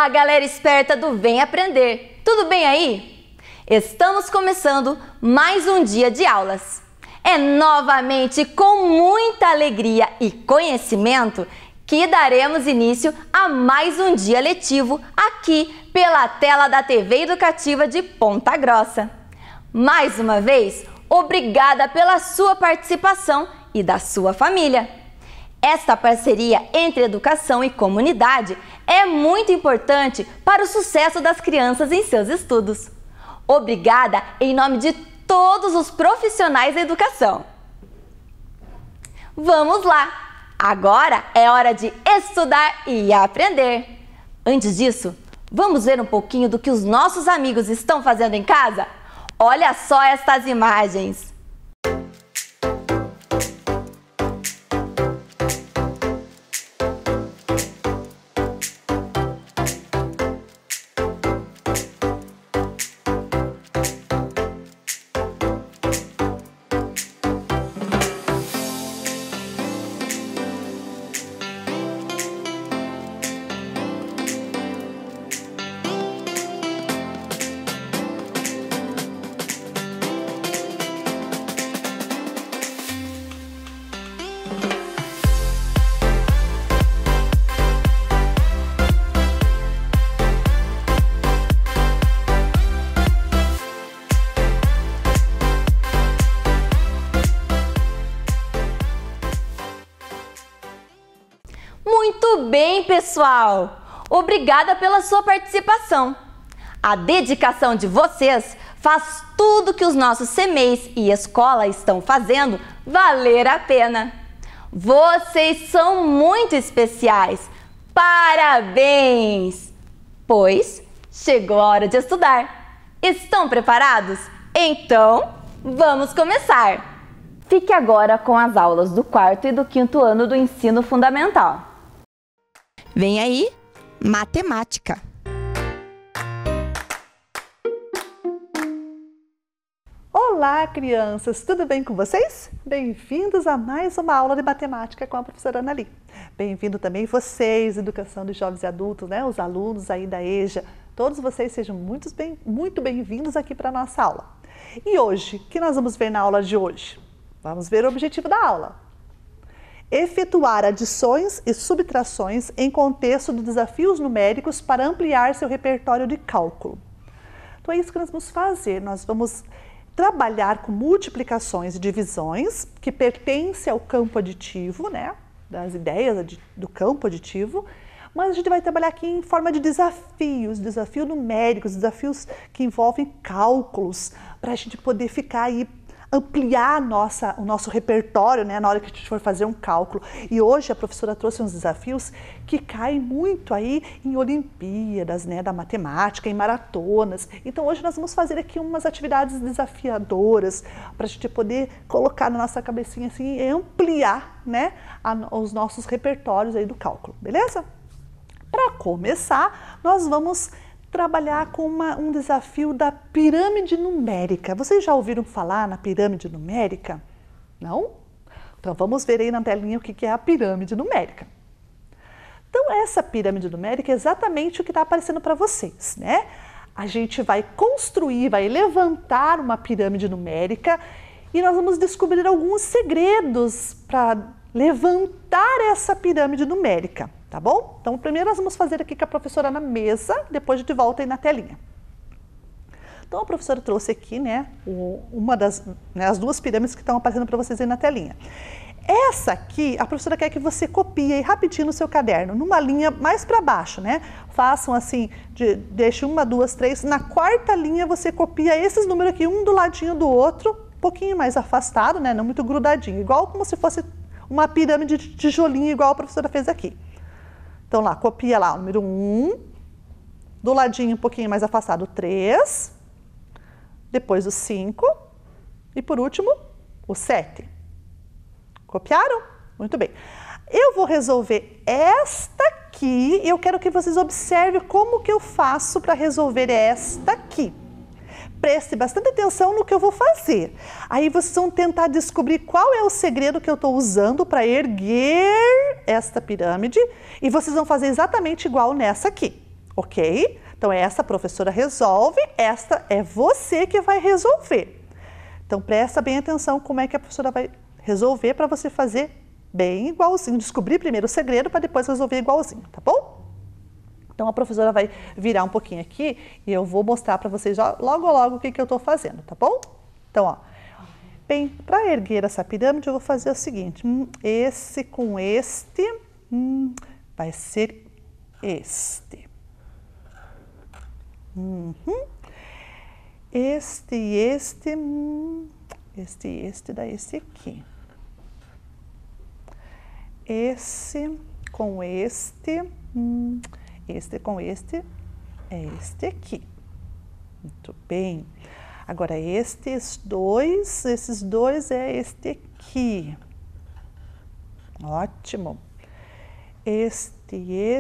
Olá, galera esperta do Vem Aprender! Tudo bem aí? Estamos começando mais um dia de aulas. É novamente com muita alegria e conhecimento que daremos início a mais um dia letivo aqui pela tela da TV Educativa de Ponta Grossa. Mais uma vez, obrigada pela sua participação e da sua família. Esta parceria entre educação e comunidade é muito importante para o sucesso das crianças em seus estudos. Obrigada em nome de todos os profissionais da educação. Vamos lá! Agora é hora de estudar e aprender. Antes disso, vamos ver um pouquinho do que os nossos amigos estão fazendo em casa? Olha só estas imagens! Muito bem, pessoal! Obrigada pela sua participação. A dedicação de vocês faz tudo que os nossos CMEIs e escola estão fazendo valer a pena. Vocês são muito especiais. Parabéns! Pois chegou a hora de estudar. Estão preparados? Então, vamos começar! Fique agora com as aulas do 4º e do 5º ano do ensino fundamental. Vem aí, matemática. Olá, crianças! Tudo bem com vocês? Bem-vindos a mais uma aula de matemática com a professora Anali. Bem-vindo também vocês, Educação de Jovens e Adultos, né? Os alunos aí da EJA. Todos vocês sejam muito bem-vindos aqui para a nossa aula. E hoje, o que nós vamos ver na aula de hoje? Vamos ver o objetivo da aula. Efetuar adições e subtrações em contexto de desafios numéricos para ampliar seu repertório de cálculo. Então é isso que nós vamos fazer. Nós vamos trabalhar com multiplicações e divisões que pertencem ao campo aditivo, né? Das ideias do campo aditivo, mas a gente vai trabalhar aqui em forma de desafios numéricos, desafios que envolvem cálculos, para a gente poder ficar aí ampliar o nosso repertório, né, na hora que a gente for fazer um cálculo. E hoje a professora trouxe uns desafios que caem muito aí em Olimpíadas, né, da matemática, em maratonas. Então hoje nós vamos fazer aqui umas atividades desafiadoras para a gente poder colocar na nossa cabecinha assim e ampliar, né, os nossos repertórios aí do cálculo, beleza? Para começar, nós vamos trabalhar com um desafio da pirâmide numérica. Vocês já ouviram falar na pirâmide numérica? Não? Então vamos ver aí na telinha o que é a pirâmide numérica. Então essa pirâmide numérica é exatamente o que está aparecendo para vocês, né? A gente vai construir, vai levantar uma pirâmide numérica e nós vamos descobrir alguns segredos para levantar essa pirâmide numérica. Tá bom? Então, primeiro nós vamos fazer aqui com a professora na mesa, depois a gente volta aí na telinha. Então, a professora trouxe aqui, né, as duas pirâmides que estão aparecendo para vocês aí na telinha. Essa aqui, a professora quer que você copie aí rapidinho no seu caderno, numa linha mais para baixo, né? Façam assim, deixe 1, 2, 3, na 4ª linha você copia esses números aqui, um do ladinho do outro, um pouquinho mais afastado, né, não muito grudadinho, igual como se fosse uma pirâmide de tijolinho, igual a professora fez aqui. Então lá, copia lá o número 1, do ladinho um pouquinho mais afastado 3, depois o 5 e por último o 7. Copiaram? Muito bem. Eu vou resolver esta aqui e eu quero que vocês observem como que eu faço para resolver esta aqui. Preste bastante atenção no que eu vou fazer. Aí vocês vão tentar descobrir qual é o segredo que eu estou usando para erguer esta pirâmide e vocês vão fazer exatamente igual nessa aqui. Ok? Então, essa a professora resolve, esta é você que vai resolver. Então, presta bem atenção como é que a professora vai resolver para você fazer bem igualzinho. Descobrir primeiro o segredo para depois resolver igualzinho, tá bom? Então, a professora vai virar um pouquinho aqui e eu vou mostrar para vocês logo o que eu estou fazendo, tá bom? Então, ó, bem, para erguer essa pirâmide, eu vou fazer o seguinte. Esse com este vai ser este. Este e este, este e este dá esse aqui. Esse com este com este é este aqui. Muito bem. Agora, esses dois é este aqui. Ótimo. Este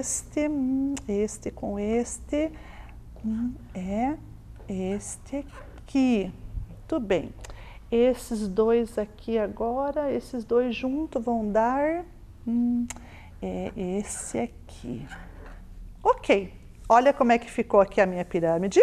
com este é este aqui. Muito bem. Esses dois aqui agora, esses dois juntos vão dar é esse aqui. Ok. Olha como é que ficou aqui a minha pirâmide.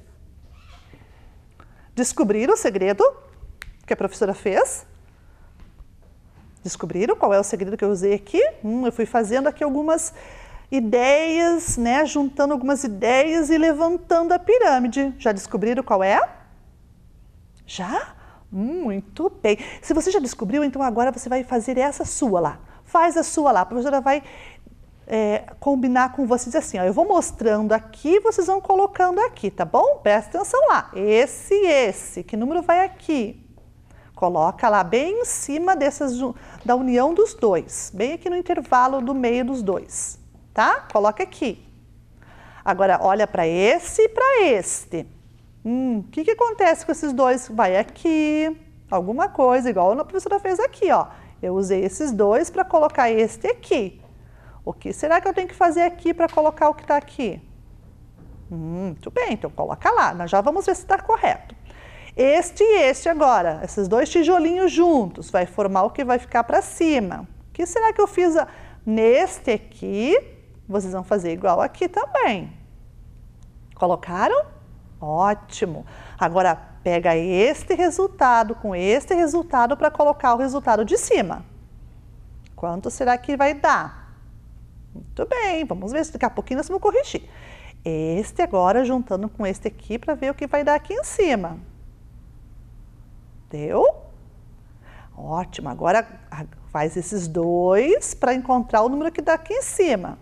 Descobriram o segredo que a professora fez? Descobriram qual é o segredo que eu usei aqui? Eu fui fazendo aqui algumas ideias, né? Juntando algumas ideias e levantando a pirâmide. Já descobriram qual é? Já? Muito bem. Se você já descobriu, então agora você vai fazer essa sua lá. Faz a sua lá. A professora vai combinar com vocês assim, ó, eu vou mostrando aqui, vocês vão colocando aqui, tá bom? Presta atenção lá. Esse, que número vai aqui? Coloca lá bem em cima da união dos dois, bem aqui no intervalo do meio dos dois, tá? Coloca aqui. Agora, olha para esse e para este. O que acontece com esses dois? Vai aqui, alguma coisa, igual a professora fez aqui, ó. Eu usei esses dois para colocar este aqui. O que será que eu tenho que fazer aqui para colocar o que está aqui? Muito bem, então coloca lá. Nós já vamos ver se está correto. Este e este agora, esses dois tijolinhos juntos, vai formar o que vai ficar para cima. O que será que eu fiz neste aqui? Vocês vão fazer igual aqui também. Colocaram? Ótimo. Agora, pega este resultado com este resultado para colocar o resultado de cima. Quanto será que vai dar? Muito bem, vamos ver se daqui a pouquinho nós vamos corrigir. Este agora juntando com este aqui para ver o que vai dar aqui em cima. Deu? Ótimo, agora faz esses dois para encontrar o número que dá aqui em cima.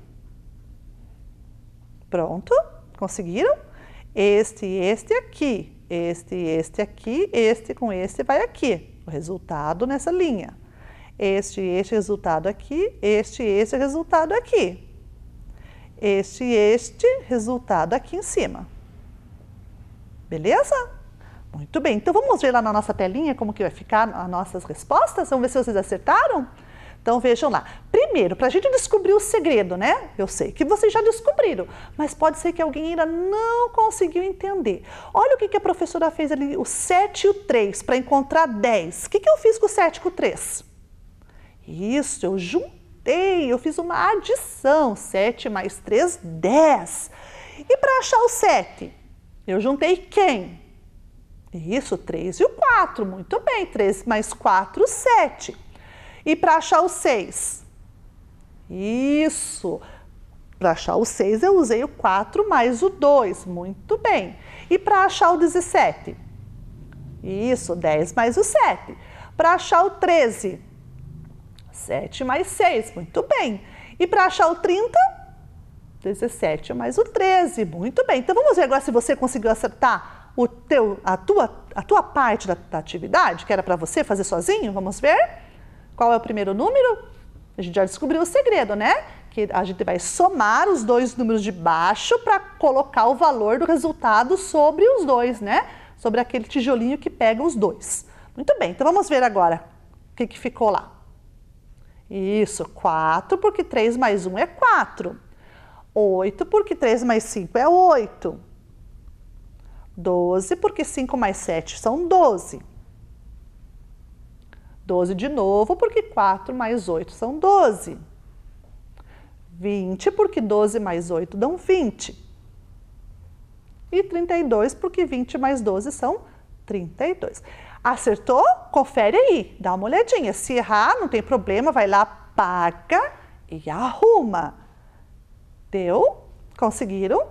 Pronto? Conseguiram? Este e este aqui. Este e este aqui, este com este vai aqui. O resultado nessa linha. Este e este resultado aqui, este e este resultado aqui. Este e este resultado aqui em cima. Beleza? Muito bem, então vamos ver lá na nossa telinha como que vai ficar as nossas respostas? Vamos ver se vocês acertaram? Então vejam lá. Primeiro, para a gente descobrir o segredo, né? Eu sei que vocês já descobriram, mas pode ser que alguém ainda não conseguiu entender. Olha o que a professora fez ali, o 7 e o 3, para encontrar 10. O que eu fiz com o 7 e com o 3? Isso, eu juntei, eu fiz uma adição, 7 mais 3, 10. E para achar o 7, eu juntei quem? Isso, 3 e o 4, muito bem, 3 mais 4, 7. E para achar o 6? Isso, para achar o 6 eu usei o 4 mais o 2, muito bem. E para achar o 17? Isso, 10 mais o 7. Para achar o 13? 7 mais 6, muito bem. E para achar o 30? 17 mais o 13, muito bem. Então vamos ver agora se você conseguiu acertar a tua parte da atividade, que era para você fazer sozinho. Vamos ver? Qual é o primeiro número? A gente já descobriu o segredo, né? Que a gente vai somar os dois números de baixo para colocar o valor do resultado sobre os dois, né? Sobre aquele tijolinho que pega os dois. Muito bem, então vamos ver agora o que ficou lá. Isso, 4, porque 3 mais 1 é 4. 8, porque 3 mais 5 é 8. 12, porque 5 mais 7 são 12. 12 de novo, porque 4 mais 8 são 12. 20, porque 12 mais 8 dão 20. e 32, porque 20 mais 12 são 32. Acertou? Confere aí, dá uma olhadinha. Se errar, não tem problema, vai lá, paga e arruma. Deu? Conseguiram?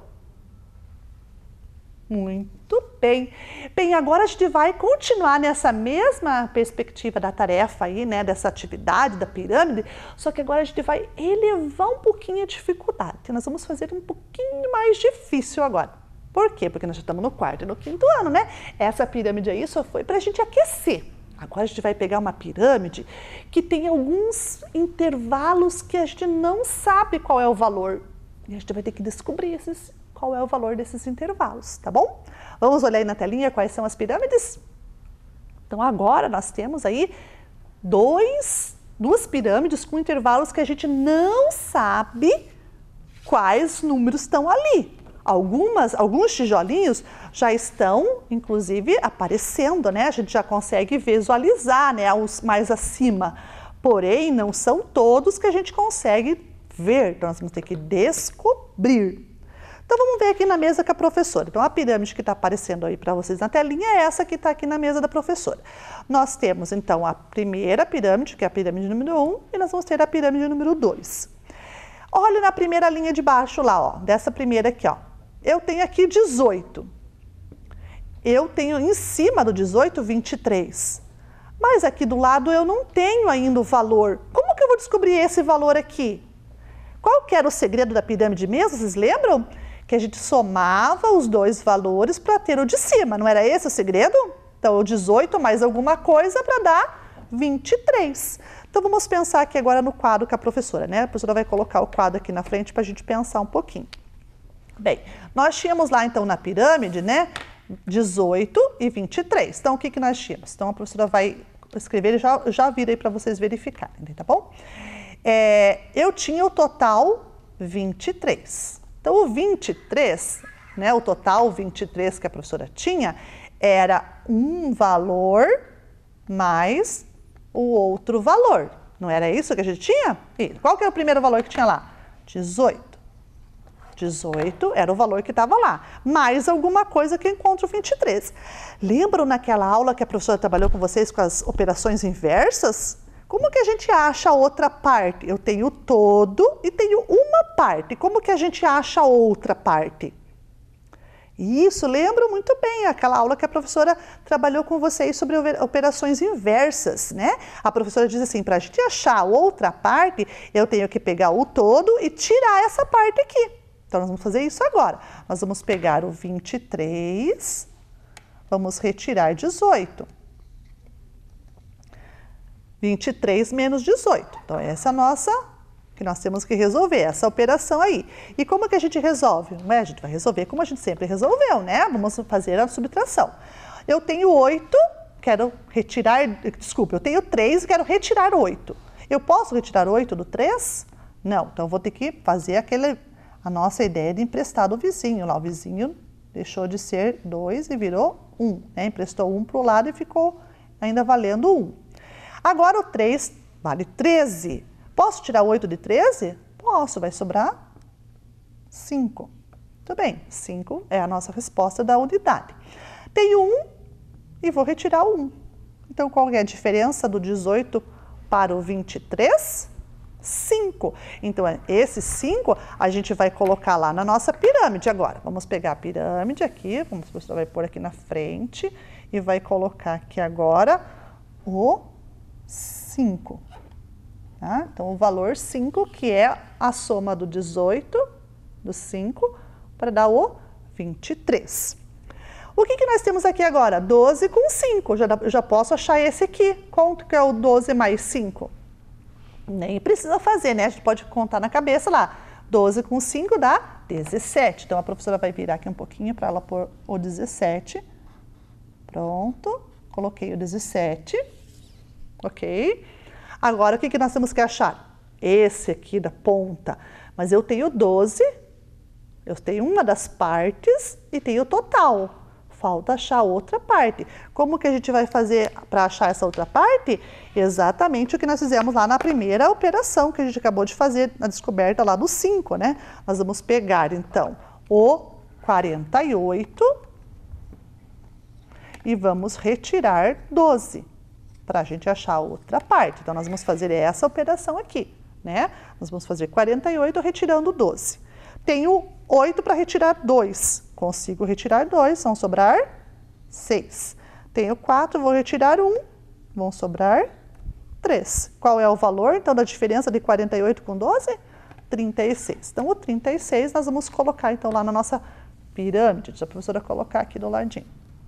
Muito bem. Bem, agora a gente vai continuar nessa mesma perspectiva da tarefa aí, né, dessa atividade da pirâmide, só que agora a gente vai elevar um pouquinho a dificuldade. Nós vamos fazer um pouquinho mais difícil agora. Por quê? Porque nós já estamos no quarto e no quinto ano, né? Essa pirâmide aí só foi para a gente aquecer. Agora a gente vai pegar uma pirâmide que tem alguns intervalos que a gente não sabe qual é o valor. E a gente vai ter que descobrir qual é o valor desses intervalos, tá bom? Vamos olhar aí na telinha quais são as pirâmides? Então agora nós temos aí duas pirâmides com intervalos que a gente não sabe quais números estão ali. Alguns tijolinhos já estão, inclusive, aparecendo, né? A gente já consegue visualizar, né, os mais acima. Porém, não são todos que a gente consegue ver. Então, nós vamos ter que descobrir. Então, vamos ver aqui na mesa com a professora. Então, a pirâmide que está aparecendo aí para vocês na telinha é essa que está aqui na mesa da professora. Nós temos, então, a primeira pirâmide, que é a pirâmide número 1, e nós vamos ter a pirâmide número 2. Olha na primeira linha de baixo lá, ó, dessa primeira aqui, ó. Eu tenho aqui 18. Eu tenho em cima do 18, 23. Mas aqui do lado eu não tenho ainda o valor. Como que eu vou descobrir esse valor aqui? Qual que era o segredo da pirâmide mesmo? Vocês lembram? Que a gente somava os dois valores para ter o de cima. Não era esse o segredo? Então, o 18 mais alguma coisa para dar 23. Então, vamos pensar aqui agora no quadro com a professora, né? A professora vai colocar o quadro aqui na frente para a gente pensar um pouquinho. Bem, nós tínhamos lá, então, na pirâmide, né? 18 e 23. Então, o que nós tínhamos? Então, a professora vai escrever e já vira aí para vocês verificarem, tá bom? Eu tinha o total 23. Então, o 23, né? O total 23 que a professora tinha era um valor mais o outro valor. Não era isso que a gente tinha? E qual que era o primeiro valor que tinha lá? 18. 18 era o valor que estava lá, mais alguma coisa que eu encontro 23. Lembram naquela aula que a professora trabalhou com vocês com as operações inversas? Como que a gente acha a outra parte? Eu tenho todo e tenho uma parte. Como que a gente acha a outra parte? Isso, lembro muito bem, aquela aula que a professora trabalhou com vocês sobre operações inversas, né? A professora diz assim, para a gente achar a outra parte, eu tenho que pegar o todo e tirar essa parte aqui. Então, nós vamos fazer isso agora. Nós vamos pegar o 23, vamos retirar 18. 23 menos 18. Então, essa é a nossa, que nós temos que resolver, essa operação aí. E como que a gente resolve? Não é? A gente vai resolver como a gente sempre resolveu, né? Vamos fazer a subtração. Eu tenho 8, quero retirar, desculpa, eu tenho 3 e quero retirar 8. Eu posso retirar 8 do 3? Não, então eu vou ter que fazer a nossa ideia de emprestar do vizinho. Lá o vizinho deixou de ser 2 e virou 1, né? Emprestou 1 para o lado e ficou ainda valendo 1. Agora o 3 vale 13. Posso tirar 8 de 13? Posso, vai sobrar 5. Muito bem, 5 é a nossa resposta da unidade. Tenho 1 e vou retirar o 1. Então, qual é a diferença do 18 para o 23? 5. Então, esse 5 a gente vai colocar lá na nossa pirâmide agora. Vamos pegar a pirâmide aqui, a professora vai pôr aqui na frente e vai colocar aqui agora o 5. Tá? Então, o valor 5, que é a soma do 18, do 5, para dar o 23. O que nós temos aqui agora? 12 com 5. Eu já posso achar esse aqui. Quanto que é o 12 mais 5? Nem precisa fazer, né? A gente pode contar na cabeça lá. 12 com 5 dá 17. Então, a professora vai virar aqui um pouquinho para ela pôr o 17. Pronto. Coloquei o 17. Ok. Agora, o que nós temos que achar? Esse aqui da ponta. Mas eu tenho 12. Eu tenho uma das partes e tenho o total. Falta achar outra parte. Como que a gente vai fazer para achar essa outra parte? Exatamente o que nós fizemos lá na primeira operação que a gente acabou de fazer, na descoberta lá do 5, né? Nós vamos pegar, então, o 48 e vamos retirar 12 para a gente achar a outra parte. Então, nós vamos fazer essa operação aqui, né? Nós vamos fazer 48 retirando 12. Tenho 8 para retirar 2. Consigo retirar 2, vão sobrar 6. Tenho 4, vou retirar 1, vão sobrar 3. Qual é o valor, então, da diferença de 48 com 12? 36. Então, o 36 nós vamos colocar, então, lá na nossa pirâmide. Deixa a professora colocar aqui do ladinho.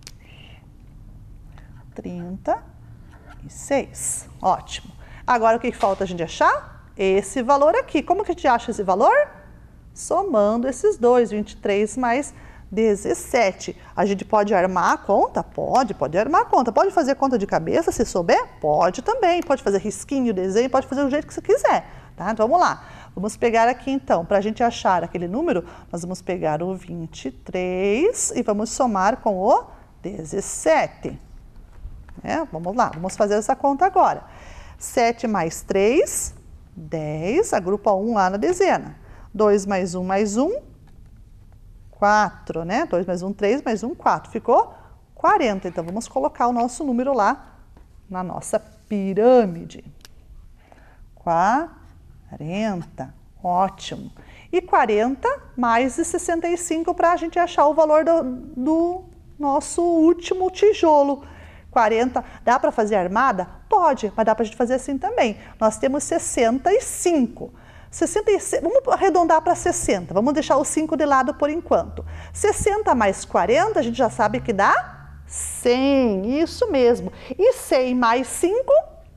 36. Ótimo. Agora, o que falta a gente achar? Esse valor aqui. Como que a gente acha esse valor? Somando esses dois, 23 mais 17. A gente pode armar a conta? Pode armar a conta. Pode fazer conta de cabeça, se souber? Pode também. Pode fazer risquinho, desenho, pode fazer do jeito que você quiser. Tá? Então, vamos lá. Vamos pegar aqui, então, para a gente achar aquele número, nós vamos pegar o 23 e vamos somar com o 17. Vamos lá, vamos fazer essa conta agora. 7 mais 3, 10, agrupa 1 lá na dezena. 2 mais 1 mais 1, 4, né? 2 mais 1, 3, mais 1, 4. Ficou 40. Então, vamos colocar o nosso número lá na nossa pirâmide. 40. Ótimo. E 40 mais 65 para a gente achar o valor do nosso último tijolo. 40, dá para fazer armada? Pode, mas dá para a gente fazer assim também. Nós temos 65. 66, vamos arredondar para 60, vamos deixar o 5 de lado por enquanto. 60 mais 40, a gente já sabe que dá 100, isso mesmo. E 100 mais 5,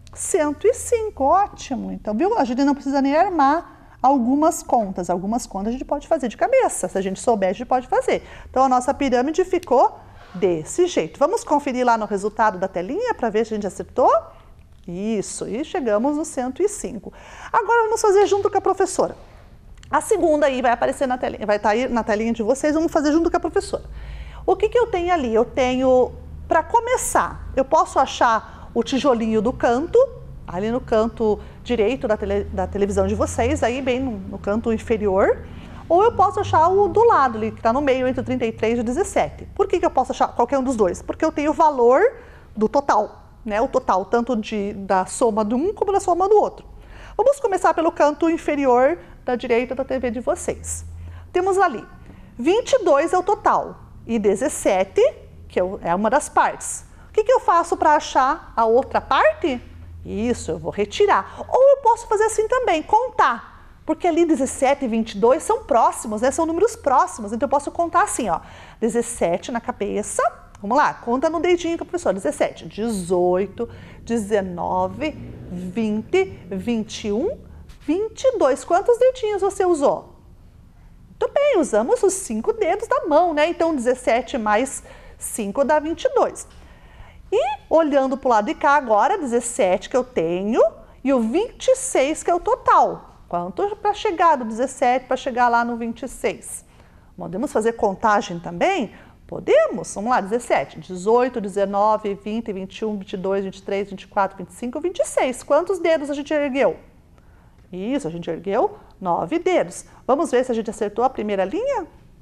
105, ótimo. Então, viu? A gente não precisa nem armar algumas contas a gente pode fazer de cabeça, se a gente souber, a gente pode fazer. Então, a nossa pirâmide ficou desse jeito. Vamos conferir lá no resultado da telinha para ver se a gente acertou? Isso, e chegamos no 105. Agora vamos fazer junto com a professora. A segunda aí vai aparecer na telinha, vai estar aí na telinha de vocês, vamos fazer junto com a professora. O que eu tenho ali? Eu tenho, para começar, eu posso achar o tijolinho do canto, ali no canto direito da televisão de vocês, aí bem no canto inferior. Ou eu posso achar o do lado ali, que está no meio, entre o 33 e o 17. Por que eu posso achar qualquer um dos dois? Porque eu tenho o valor do total, né? O total tanto da soma de um como da soma do outro. Vamos começar pelo canto inferior da direita da TV de vocês. Temos ali, 22 é o total e 17, que é uma das partes. O que eu faço para achar a outra parte? Isso, eu vou retirar. Ou eu posso fazer assim também, contar. Porque ali 17 e 22 são próximos, né? São números próximos. Então, eu posso contar assim, ó. 17 na cabeça. Vamos lá, conta no dedinho com a professora. 17, 18, 19, 20, 21, 22. Quantos dedinhos você usou? Muito bem, usamos os 5 dedos da mão, né? Então, 17 mais 5 dá 22. E, olhando para o lado de cá agora, 17 que eu tenho e o 26 que é o total. Quanto para chegar do 17 para chegar lá no 26? Podemos fazer contagem também? Podemos. Vamos lá, 17, 18, 19, 20, 21, 22, 23, 24, 25, 26. Quantos dedos a gente ergueu? Isso, a gente ergueu 9 dedos. Vamos ver se a gente acertou a primeira linha?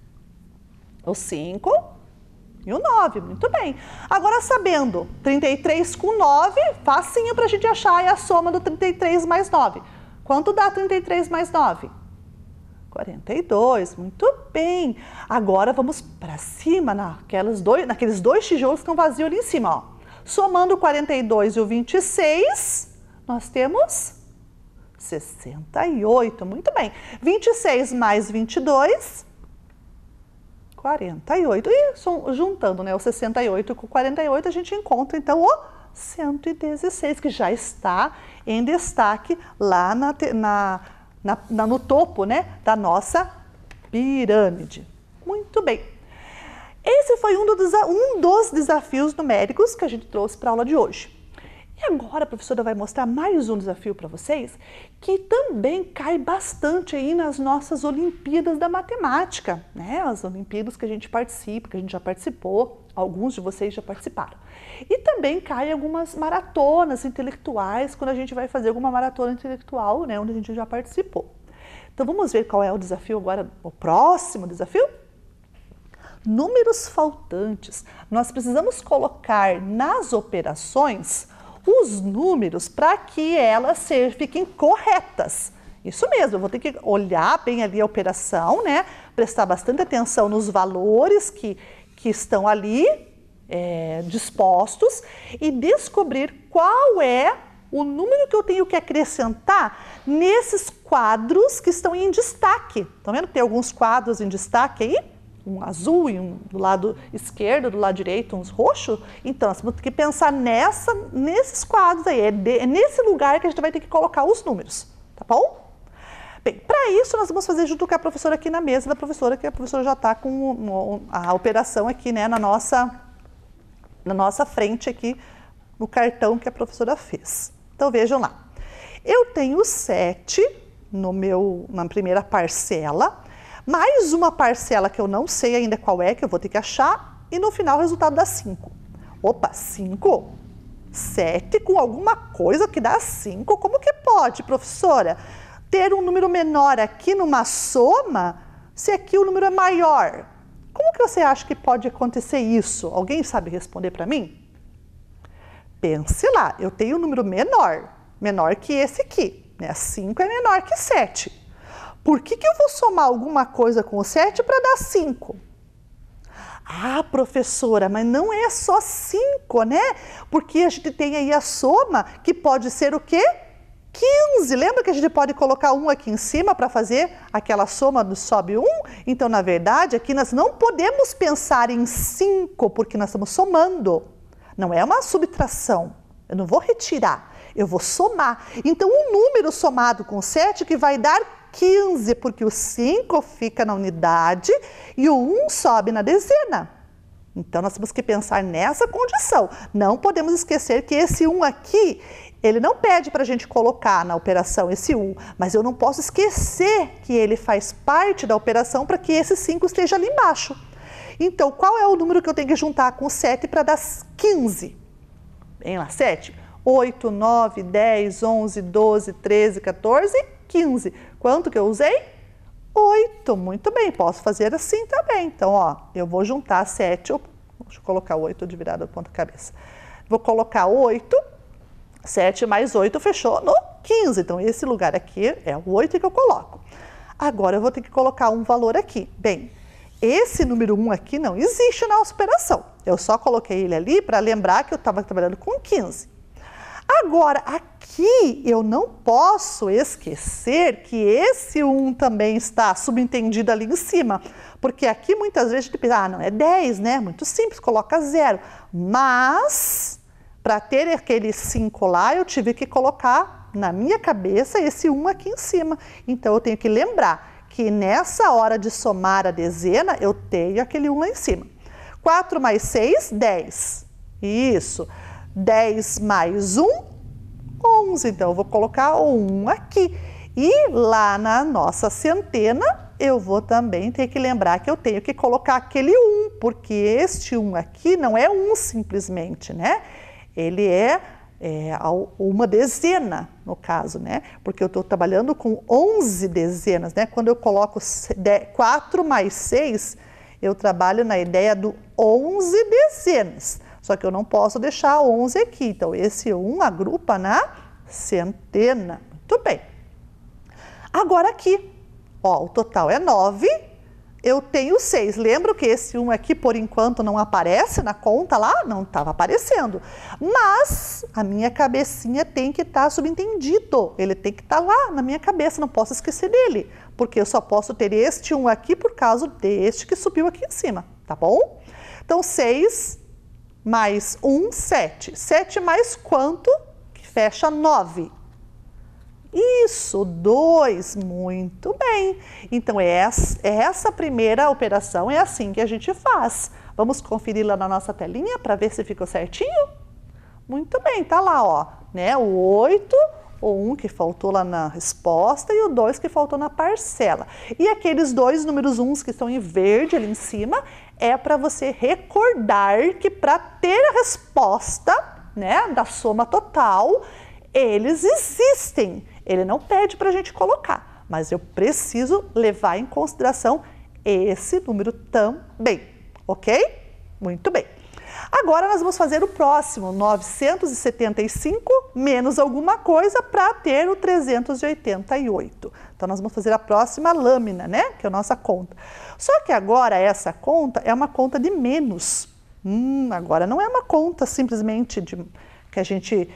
O 5 e o 9. Muito bem. Agora, sabendo, 33 com 9, facinho para a gente achar a soma do 33 mais 9. Quanto dá 33 mais 9? 42, muito bem. Agora vamos para cima, naqueles dois tijolos que estão vazios ali em cima. Ó. Somando o 42 e o 26, nós temos 68, muito bem. 26 mais 22, 48. E juntando, né, o 68 com o 48, a gente encontra então o 116, que já está em destaque lá no topo, né, da nossa pirâmide. Muito bem. Esse foi um dos desafios numéricos que a gente trouxe para a aula de hoje. E agora a professora vai mostrar mais um desafio para vocês, que também cai bastante aí nas nossas Olimpíadas da Matemática, né? As Olimpíadas que a gente participa, que a gente já participou, alguns de vocês já participaram. E também cai algumas maratonas intelectuais, quando a gente vai fazer alguma maratona intelectual, né? Onde a gente já participou. Então vamos ver qual é o desafio agora, o próximo desafio? números faltantes. Nós precisamos colocar nas operações os números para que elas fiquem corretas. Isso mesmo, eu vou ter que olhar bem ali a operação, né? Prestar bastante atenção nos valores que estão ali dispostos e descobrir qual é o número que eu tenho que acrescentar nesses quadros que estão em destaque. Estão vendo que tem alguns quadros em destaque aí? Um azul e um do lado esquerdo, do lado direito, uns roxos. Então, nós temos que pensar nesses quadros aí. É nesse lugar que a gente vai ter que colocar os números, tá bom? Bem, para isso nós vamos fazer junto com a professora aqui na mesa da professora, que a professora já está com a operação aqui, né, na nossa frente aqui, no cartão que a professora fez. Então vejam lá, eu tenho 7 na primeira parcela, mais uma parcela que eu não sei ainda qual é, que eu vou ter que achar, e no final o resultado dá 5. Opa, 5? 7 com alguma coisa que dá 5? Como que pode, professora? Ter um número menor aqui numa soma, se aqui o número é maior. Como que você acha que pode acontecer isso? Alguém sabe responder para mim? Pense lá, eu tenho um número menor que esse aqui, né? 5 é menor que 7. Por que eu vou somar alguma coisa com o 7 para dar 5? Ah, professora, mas não é só 5, né? Porque a gente tem aí a soma que pode ser o quê? 15, lembra que a gente pode colocar 1 aqui em cima para fazer aquela soma do sobe 1? Então, na verdade, aqui nós não podemos pensar em 5, porque nós estamos somando. Não é uma subtração, eu não vou retirar, eu vou somar. Então, um número somado com 7 que vai dar 15, porque o 5 fica na unidade e o 1 sobe na dezena. Então, nós temos que pensar nessa condição. Não podemos esquecer que esse 1 aqui, ele não pede para a gente colocar na operação esse 1, mas eu não posso esquecer que ele faz parte da operação para que esse 5 esteja ali embaixo. Então, qual é o número que eu tenho que juntar com 7 para dar 15? Vem lá, 7. 8, 9, 10, 11, 12, 13, 14, 15. Quanto que eu usei? 8. Muito bem, posso fazer assim também. Então, ó, eu vou juntar 7, deixa eu colocar 8 de virada ponta cabeça. Vou colocar 8, 7 mais 8 fechou no 15. Então, esse lugar aqui é o 8 que eu coloco. Agora, eu vou ter que colocar um valor aqui. Bem, esse número 1 aqui não existe na operação. Eu só coloquei ele ali para lembrar que eu estava trabalhando com 15. Agora, aqui eu não posso esquecer que esse 1 também está subentendido ali em cima. Porque aqui muitas vezes a gente pensa, não, é 10, né? Muito simples, coloca 0. Mas, para ter aquele 5 lá, eu tive que colocar na minha cabeça esse 1 aqui em cima. Então, eu tenho que lembrar que nessa hora de somar a dezena, eu tenho aquele 1 lá em cima. 4 mais 6, 10. Isso. 10 mais 1, 11. Então, eu vou colocar o 1 aqui. E lá na nossa centena, eu vou também ter que lembrar que eu tenho que colocar aquele 1, porque este 1 aqui não é 1 simplesmente, né? Ele é uma dezena, no caso, né? Porque eu estou trabalhando com 11 dezenas, né? Quando eu coloco 4 mais 6, eu trabalho na ideia do 11 dezenas. Só que eu não posso deixar 11 aqui. Então, esse 1 agrupa na centena. Muito bem. Agora aqui, ó, o total é 9. Eu tenho 6. Lembra que esse 1 aqui, por enquanto, não aparece na conta lá? Não estava aparecendo. Mas a minha cabecinha tem que estar subentendido. Ele tem que estar lá na minha cabeça, não posso esquecer dele. Porque eu só posso ter este 1 aqui por causa deste que subiu aqui em cima, tá bom? Então, 6 mais 1, 7. 7 mais quanto? Que fecha 9. Isso, 2, muito bem. Então, essa primeira operação é assim que a gente faz. Vamos conferir lá na nossa telinha para ver se ficou certinho? Muito bem, tá lá, ó, né? O 8, o 1 que faltou lá na resposta e o 2 que faltou na parcela. E aqueles dois números 1 que estão em verde ali em cima é para você recordar que para ter a resposta, né, da soma total, eles existem. Ele não pede para a gente colocar, mas eu preciso levar em consideração esse número também. ok? Muito bem. Agora nós vamos fazer o próximo, 975 menos alguma coisa para ter o 388. Então nós vamos fazer a próxima lâmina, né? Que é a nossa conta. Só que agora essa conta é uma conta de menos. Agora não é uma conta simplesmente que a gente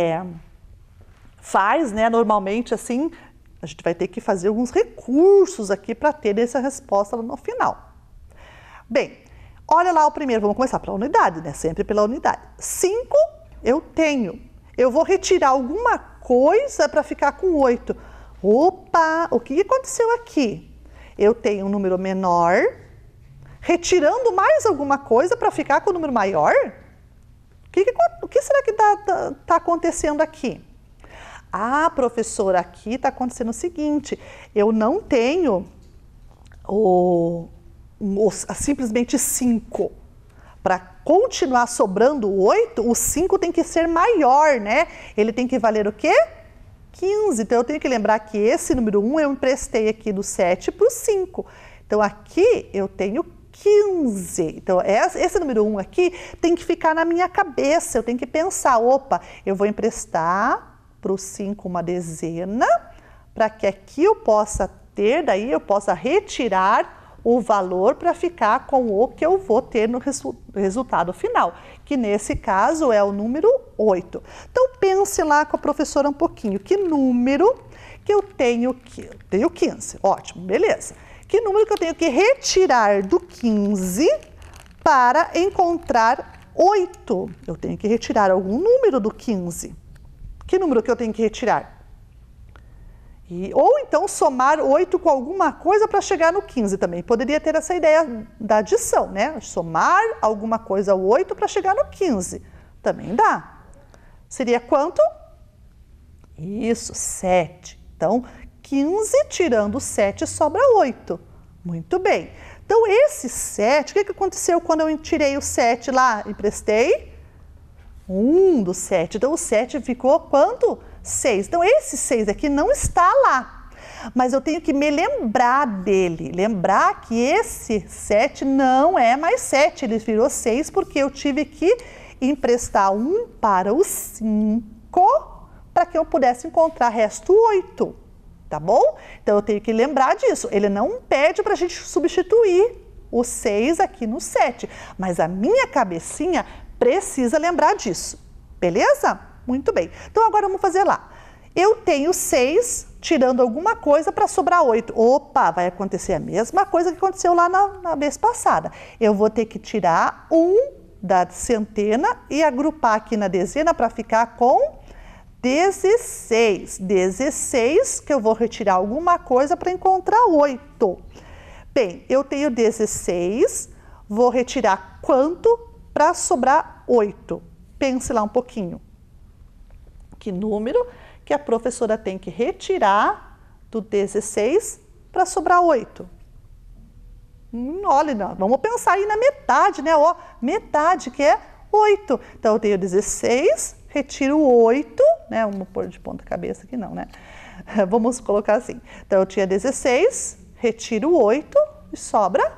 faz, né? Normalmente assim, a gente vai ter que fazer alguns recursos aqui para ter essa resposta no final. Bem, olha lá o primeiro, vamos começar pela unidade, né? Sempre pela unidade. 5 eu tenho. Eu vou retirar alguma coisa para ficar com 8. Opa, o que aconteceu aqui? Eu tenho um número menor, retirando mais alguma coisa para ficar com o número maior? O que será que está acontecendo aqui? Ah, professora, aqui está acontecendo o seguinte, eu não tenho simplesmente 5. Para continuar sobrando 8, o 5 tem que ser maior, né? Ele tem que valer o quê? 15. Então, eu tenho que lembrar que esse número 1 eu emprestei aqui do 7 para o 5. Então, aqui eu tenho 15. Então, esse número 1 aqui tem que ficar na minha cabeça. Eu tenho que pensar, opa, eu vou emprestar para o 5 uma dezena, para que aqui eu possa ter, daí eu possa retirar o valor para ficar com o que eu vou ter no resultado final, que nesse caso é o número 8. Então, pense lá com a professora um pouquinho, que número que eu tenho que... Eu tenho 15, ótimo, beleza. Que número que eu tenho que retirar do 15 para encontrar 8? Eu tenho que retirar algum número do 15. Que número que eu tenho que retirar? Ou então somar 8 com alguma coisa para chegar no 15 também. Poderia ter essa ideia da adição, né? Somar alguma coisa ao 8 para chegar no 15. Também dá. Seria quanto? Isso, 7. Então, 15 tirando 7 sobra 8. Muito bem. Então, esse 7, o que aconteceu quando eu tirei o 7 lá? Emprestei 1 do 7. Então, o 7 ficou quanto? 6. Então, esse 6 aqui não está lá, mas eu tenho que me lembrar dele. Lembrar que esse 7 não é mais 7, ele virou 6 porque eu tive que emprestar 1 para o 5 para que eu pudesse encontrar resto 8, tá bom? Então, eu tenho que lembrar disso. Ele não pede para a gente substituir o 6 aqui no 7, mas a minha cabecinha precisa lembrar disso, beleza? Muito bem. Então, agora vamos fazer lá. Eu tenho 6, tirando alguma coisa para sobrar 8. Opa, vai acontecer a mesma coisa que aconteceu lá na vez passada. Eu vou ter que tirar 1 da centena e agrupar aqui na dezena para ficar com 16. 16 que eu vou retirar alguma coisa para encontrar 8. Bem, eu tenho 16, vou retirar quanto para sobrar 8? Pense lá um pouquinho. Que número que a professora tem que retirar do 16 para sobrar 8? Olha, não, vamos pensar aí na metade, né? Ó, metade que é 8. Então, eu tenho 16, retiro 8, né? Vamos pôr de ponta cabeça aqui não, né? Vamos colocar assim. Então, eu tinha 16, retiro 8 e sobram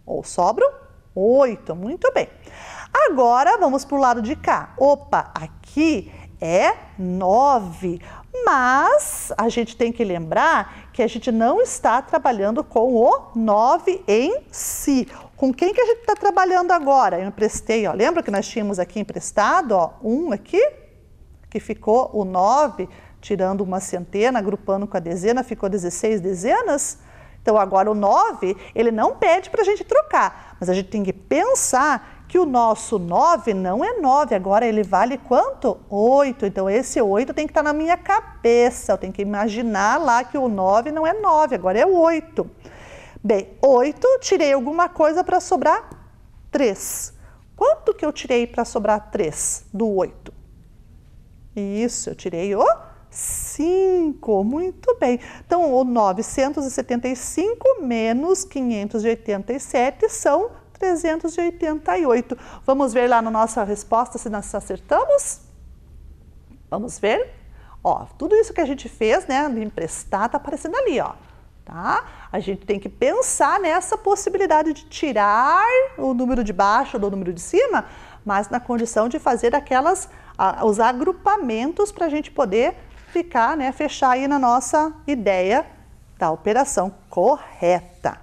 8. Muito bem. Agora, vamos para o lado de cá. Opa, aqui é 9, mas a gente tem que lembrar que a gente não está trabalhando com o 9 em si. Com quem que a gente está trabalhando agora? Eu emprestei, ó, lembra que nós tínhamos aqui emprestado, ó, 1 aqui, que ficou o 9, tirando uma centena, agrupando com a dezena, ficou 16 dezenas. Então, agora o 9, ele não pede para a gente trocar, mas a gente tem que pensar que o nosso 9 não é 9, agora ele vale quanto? 8. Então, esse 8 tem que estar na minha cabeça, eu tenho que imaginar lá que o 9 não é 9, agora é 8. Bem, 8, tirei alguma coisa para sobrar 3. Quanto que eu tirei para sobrar 3 do 8? Isso, eu tirei o 5, muito bem. Então, o 975 menos 587 são 388. Vamos ver lá na nossa resposta se nós acertamos? Vamos ver? Ó, tudo isso que a gente fez, né, de emprestar, tá aparecendo ali, ó. tá? A gente tem que pensar nessa possibilidade de tirar o número de baixo do número de cima, mas na condição de fazer os agrupamentos para a gente poder ficar, né, fechar aí na nossa ideia da operação correta.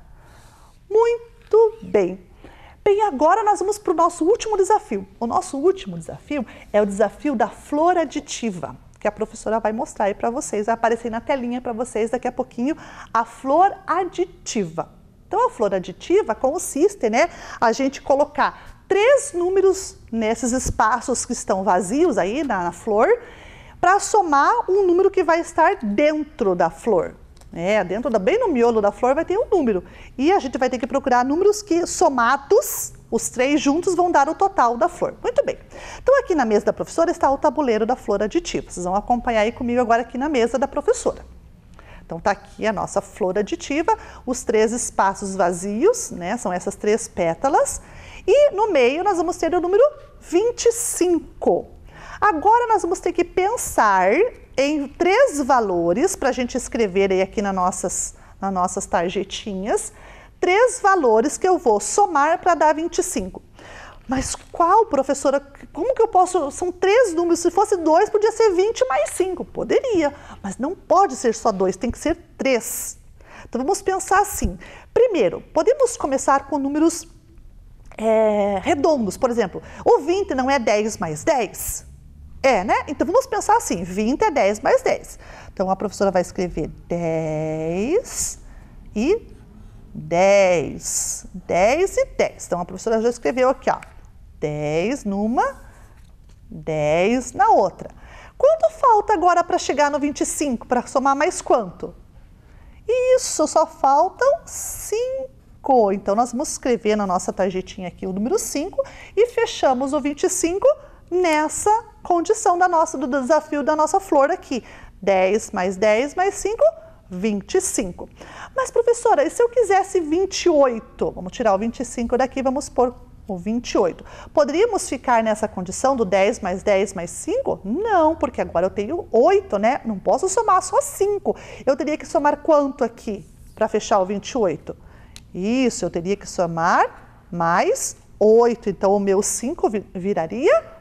Muito bem. Bem, agora nós vamos para o nosso último desafio. O nosso último desafio é o desafio da flor aditiva, que a professora vai mostrar aí para vocês, vai aparecer na telinha para vocês daqui a pouquinho, a flor aditiva. Então, a flor aditiva consiste, né, a gente colocar 3 números nesses espaços que estão vazios aí na flor, para somar um número que vai estar dentro da flor. Bem no miolo da flor vai ter um número. E a gente vai ter que procurar números que somados, os 3 juntos, vão dar o total da flor. Muito bem. Então, aqui na mesa da professora está o tabuleiro da flor aditiva. Vocês vão acompanhar aí comigo agora aqui na mesa da professora. Então, está aqui a nossa flor aditiva, os 3 espaços vazios, né? São essas 3 pétalas. E no meio nós vamos ter o número 25. Agora nós vamos ter que pensar em 3 valores para a gente escrever aí aqui nas nossas tarjetinhas. 3 valores que eu vou somar para dar 25. Mas qual, professora? Como que eu posso? São 3 números. Se fosse 2, podia ser 20 mais 5. Poderia, mas não pode ser só 2, tem que ser 3. Então vamos pensar assim. Primeiro, podemos começar com números redondos. Por exemplo, o 20 não é 10 mais 10? Né? Então vamos pensar assim, 20 é 10 mais 10. Então a professora vai escrever 10 e 10. 10 e 10. Então a professora já escreveu aqui, ó, 10 numa, 10 na outra. Quanto falta agora para chegar no 25? Para somar mais quanto? Isso, só faltam 5. Então nós vamos escrever na nossa tarjetinha aqui o número 5 e fechamos o 25 nessa condição do desafio da nossa flor aqui. 10 mais 10 mais 5, 25. Mas, professora, e se eu quisesse 28? Vamos tirar o 25 daqui, vamos pôr o 28. Poderíamos ficar nessa condição do 10 mais 10 mais 5? Não, porque agora eu tenho 8, né? Não posso somar só 5. Eu teria que somar quanto aqui para fechar o 28? Isso, eu teria que somar mais 8. Então, o meu 5 viraria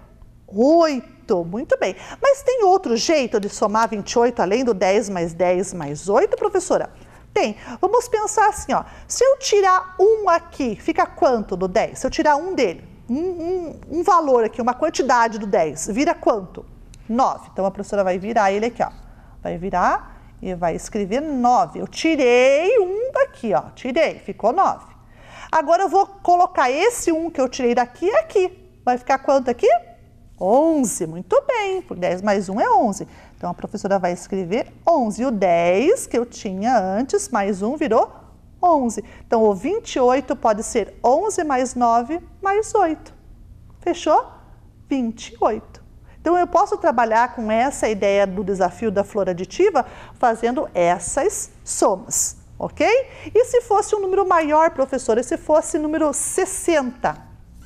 8, muito bem. Mas tem outro jeito de somar 28 além do 10 mais 10 mais 8, professora? Tem. Vamos pensar assim, ó. Se eu tirar um aqui, fica quanto do 10? Se eu tirar um dele, um valor aqui, uma quantidade do 10, vira quanto? 9. Então, a professora vai virar ele aqui, ó. Vai virar e vai escrever 9. Eu tirei um daqui, ó. Tirei, ficou 9. Agora, eu vou colocar esse 1 que eu tirei daqui aqui. Vai ficar quanto aqui? 11, muito bem, por 10 mais 1 é 11. Então, a professora vai escrever 11. E o 10 que eu tinha antes, mais 1, virou 11. Então, o 28 pode ser 11 mais 9 mais 8. Fechou? 28. Então, eu posso trabalhar com essa ideia do desafio da flor aditiva fazendo essas somas, ok? E se fosse um número maior, professora, e se fosse número 60?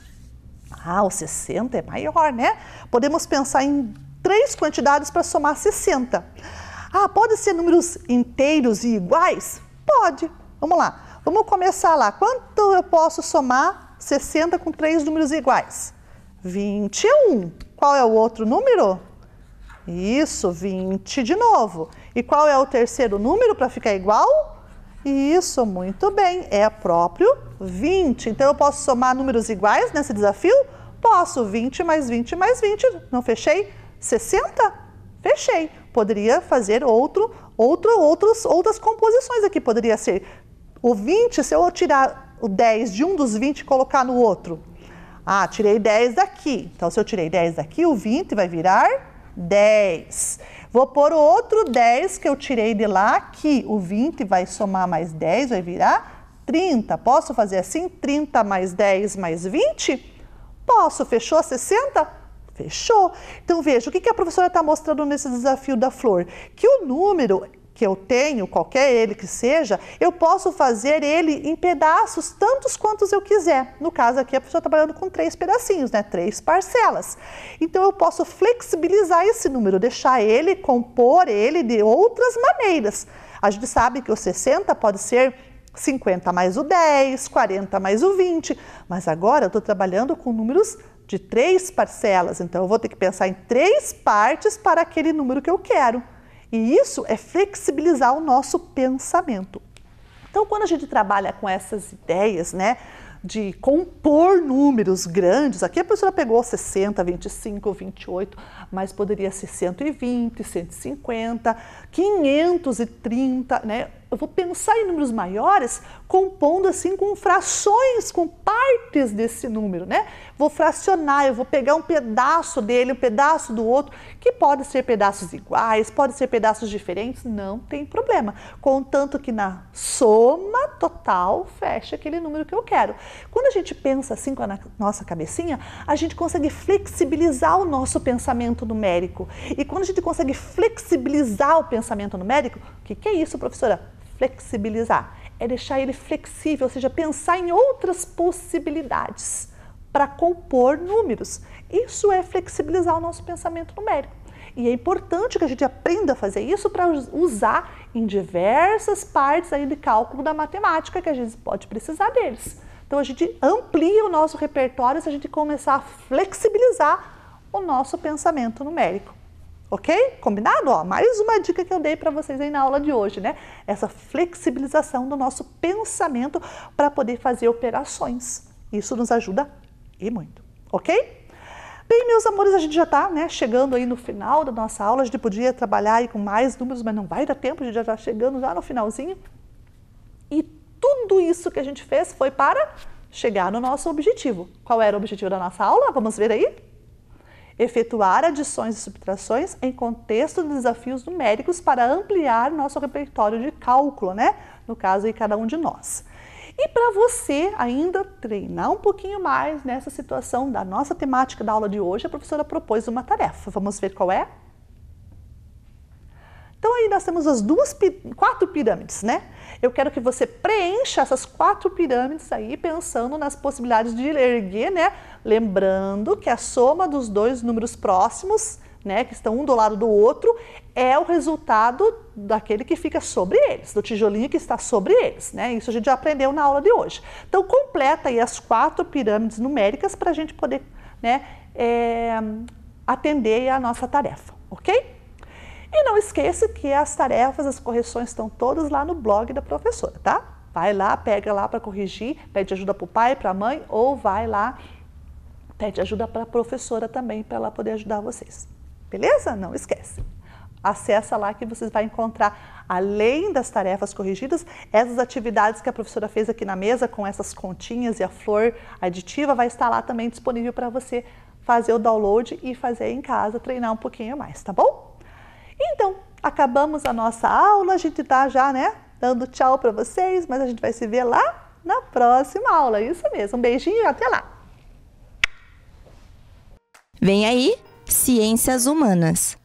O 60 é maior, né? Podemos pensar em 3 quantidades para somar 60. Pode ser números inteiros e iguais? Pode. Vamos lá. Vamos começar lá. Quanto eu posso somar 60 com 3 números iguais? 21. Qual é o outro número? Isso, 20 de novo. E qual é o terceiro número para ficar igual? Isso, muito bem. É próprio 20. Então, eu posso somar números iguais nesse desafio? Posso. 20 mais 20 mais 20. Não fechei? 60? Fechei. Poderia fazer outras composições aqui. Poderia ser o 20, se eu tirar o 10 de um dos 20 e colocar no outro. Tirei 10 daqui. Então, se eu tirei 10 daqui, o 20 vai virar 10. Vou pôr o outro 10 que eu tirei de lá aqui. O 20 vai somar mais 10, vai virar 30. Posso fazer assim? 30 mais 10 mais 20? Posso. Fechou 60? Fechou. Então, veja, o que a professora está mostrando nesse desafio da flor? Que o número que eu tenho, qualquer ele que seja, eu posso fazer ele em pedaços, tantos quantos eu quiser. No caso aqui, a professora está trabalhando com 3 pedacinhos, né? 3 parcelas. Então, eu posso flexibilizar esse número, deixar ele, compor ele de outras maneiras. A gente sabe que o 60 pode ser 50 mais o 10, 40 mais o 20, mas agora eu estou trabalhando com números de 3 parcelas, então eu vou ter que pensar em 3 partes para aquele número que eu quero. E isso é flexibilizar o nosso pensamento. Então, quando a gente trabalha com essas ideias, né, de compor números grandes, aqui a professora pegou 60, 25, 28, mas poderia ser 120, 150, 530, né? Eu vou pensar em números maiores, compondo assim com frações, com partes desse número, né? Vou fracionar, eu vou pegar um pedaço dele, um pedaço do outro, que pode ser pedaços iguais, pode ser pedaços diferentes, não tem problema. Contanto que na soma total feche aquele número que eu quero. Quando a gente pensa assim com a nossa cabecinha, a gente consegue flexibilizar o nosso pensamento numérico. E quando a gente consegue flexibilizar o pensamento numérico, o que é isso, professora? Flexibilizar é deixar ele flexível, ou seja, pensar em outras possibilidades para compor números. Isso é flexibilizar o nosso pensamento numérico. E é importante que a gente aprenda a fazer isso para usar em diversas partes aí de cálculo da matemática que a gente pode precisar deles. Então a gente amplia o nosso repertório se a gente começar a flexibilizar o nosso pensamento numérico. Ok? Combinado? Ó, mais uma dica que eu dei para vocês aí na aula de hoje, né? Essa flexibilização do nosso pensamento para poder fazer operações. Isso nos ajuda e muito. Ok? Bem, meus amores, a gente já está, né, chegando aí no final da nossa aula. A gente podia trabalhar aí com mais números, mas não vai dar tempo. A gente já está chegando já no finalzinho. E tudo isso que a gente fez foi para chegar no nosso objetivo. Qual era o objetivo da nossa aula? Vamos ver aí? Efetuar adições e subtrações em contexto de desafios numéricos para ampliar nosso repertório de cálculo, né? No caso aí, cada um de nós. E para você ainda treinar um pouquinho mais nessa situação da nossa temática da aula de hoje, a professora propôs uma tarefa. Vamos ver qual é? Então aí nós temos as 4 pirâmides, né? Eu quero que você preencha essas 4 pirâmides aí, pensando nas possibilidades de erguer, né? Lembrando que a soma dos 2 números próximos, né, que estão um do lado do outro, é o resultado daquele que fica sobre eles, do tijolinho que está sobre eles, né? Isso a gente já aprendeu na aula de hoje. Então completa aí as 4 pirâmides numéricas para a gente poder, né, atender a nossa tarefa, ok? E não esqueça que as tarefas, as correções estão todas lá no blog da professora, tá? Vai lá, pega lá para corrigir, pede ajuda para o pai, para a mãe, ou vai lá, pede ajuda para a professora também, para ela poder ajudar vocês. Beleza? Não esquece. Acessa lá que vocês vão encontrar, além das tarefas corrigidas, essas atividades que a professora fez aqui na mesa, com essas continhas e a flor aditiva, vai estar lá também disponível para você fazer o download e fazer em casa, treinar um pouquinho mais, tá bom? Então, acabamos a nossa aula, a gente está já, né, dando tchau para vocês, mas a gente vai se ver lá na próxima aula, isso mesmo. Um beijinho e até lá! Vem aí, Ciências Humanas.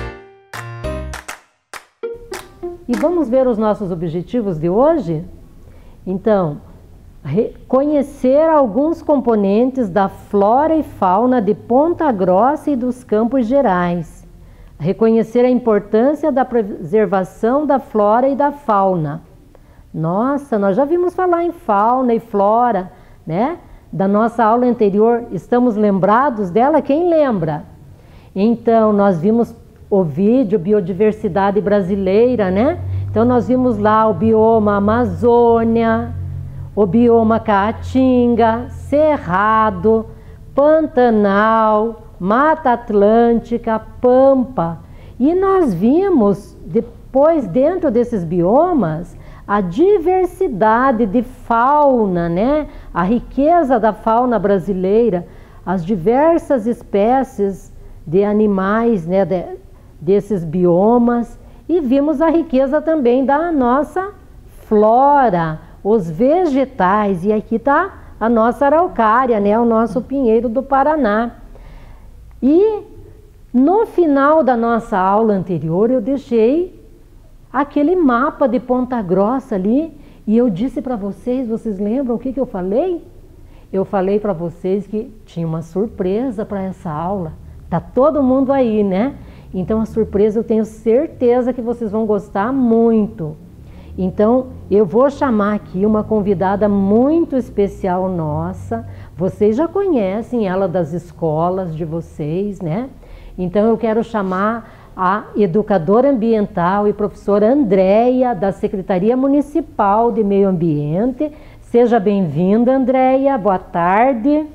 E vamos ver os nossos objetivos de hoje? Então, conhecer alguns componentes da flora e fauna de Ponta Grossa e dos Campos Gerais. Reconhecer a importância da preservação da flora e da fauna. Nossa, nós já vimos falar em fauna e flora, né? Da nossa aula anterior, estamos lembrados dela? Quem lembra? Então, nós vimos o vídeo Biodiversidade Brasileira, né? Então, nós vimos lá o bioma Amazônia, o bioma Caatinga, Cerrado, Pantanal, Mata Atlântica, Pampa. E nós vimos, depois, dentro desses biomas, a diversidade de fauna, né? A riqueza da fauna brasileira, as diversas espécies de animais, né? Desses biomas. E vimos a riqueza também da nossa flora, os vegetais. E aqui está a nossa araucária, né? O nosso pinheiro do Paraná. E no final da nossa aula anterior eu deixei aquele mapa de Ponta Grossa ali e eu disse para vocês, vocês lembram o que eu falei? Eu falei para vocês que tinha uma surpresa para essa aula. Tá todo mundo aí, né? Então a surpresa eu tenho certeza que vocês vão gostar muito. Então, eu vou chamar aqui uma convidada muito especial nossa. Vocês já conhecem ela das escolas de vocês, né? Então, eu quero chamar a educadora ambiental e professora Andréia, da Secretaria Municipal de Meio Ambiente. Seja bem-vinda, Andréia. Boa tarde.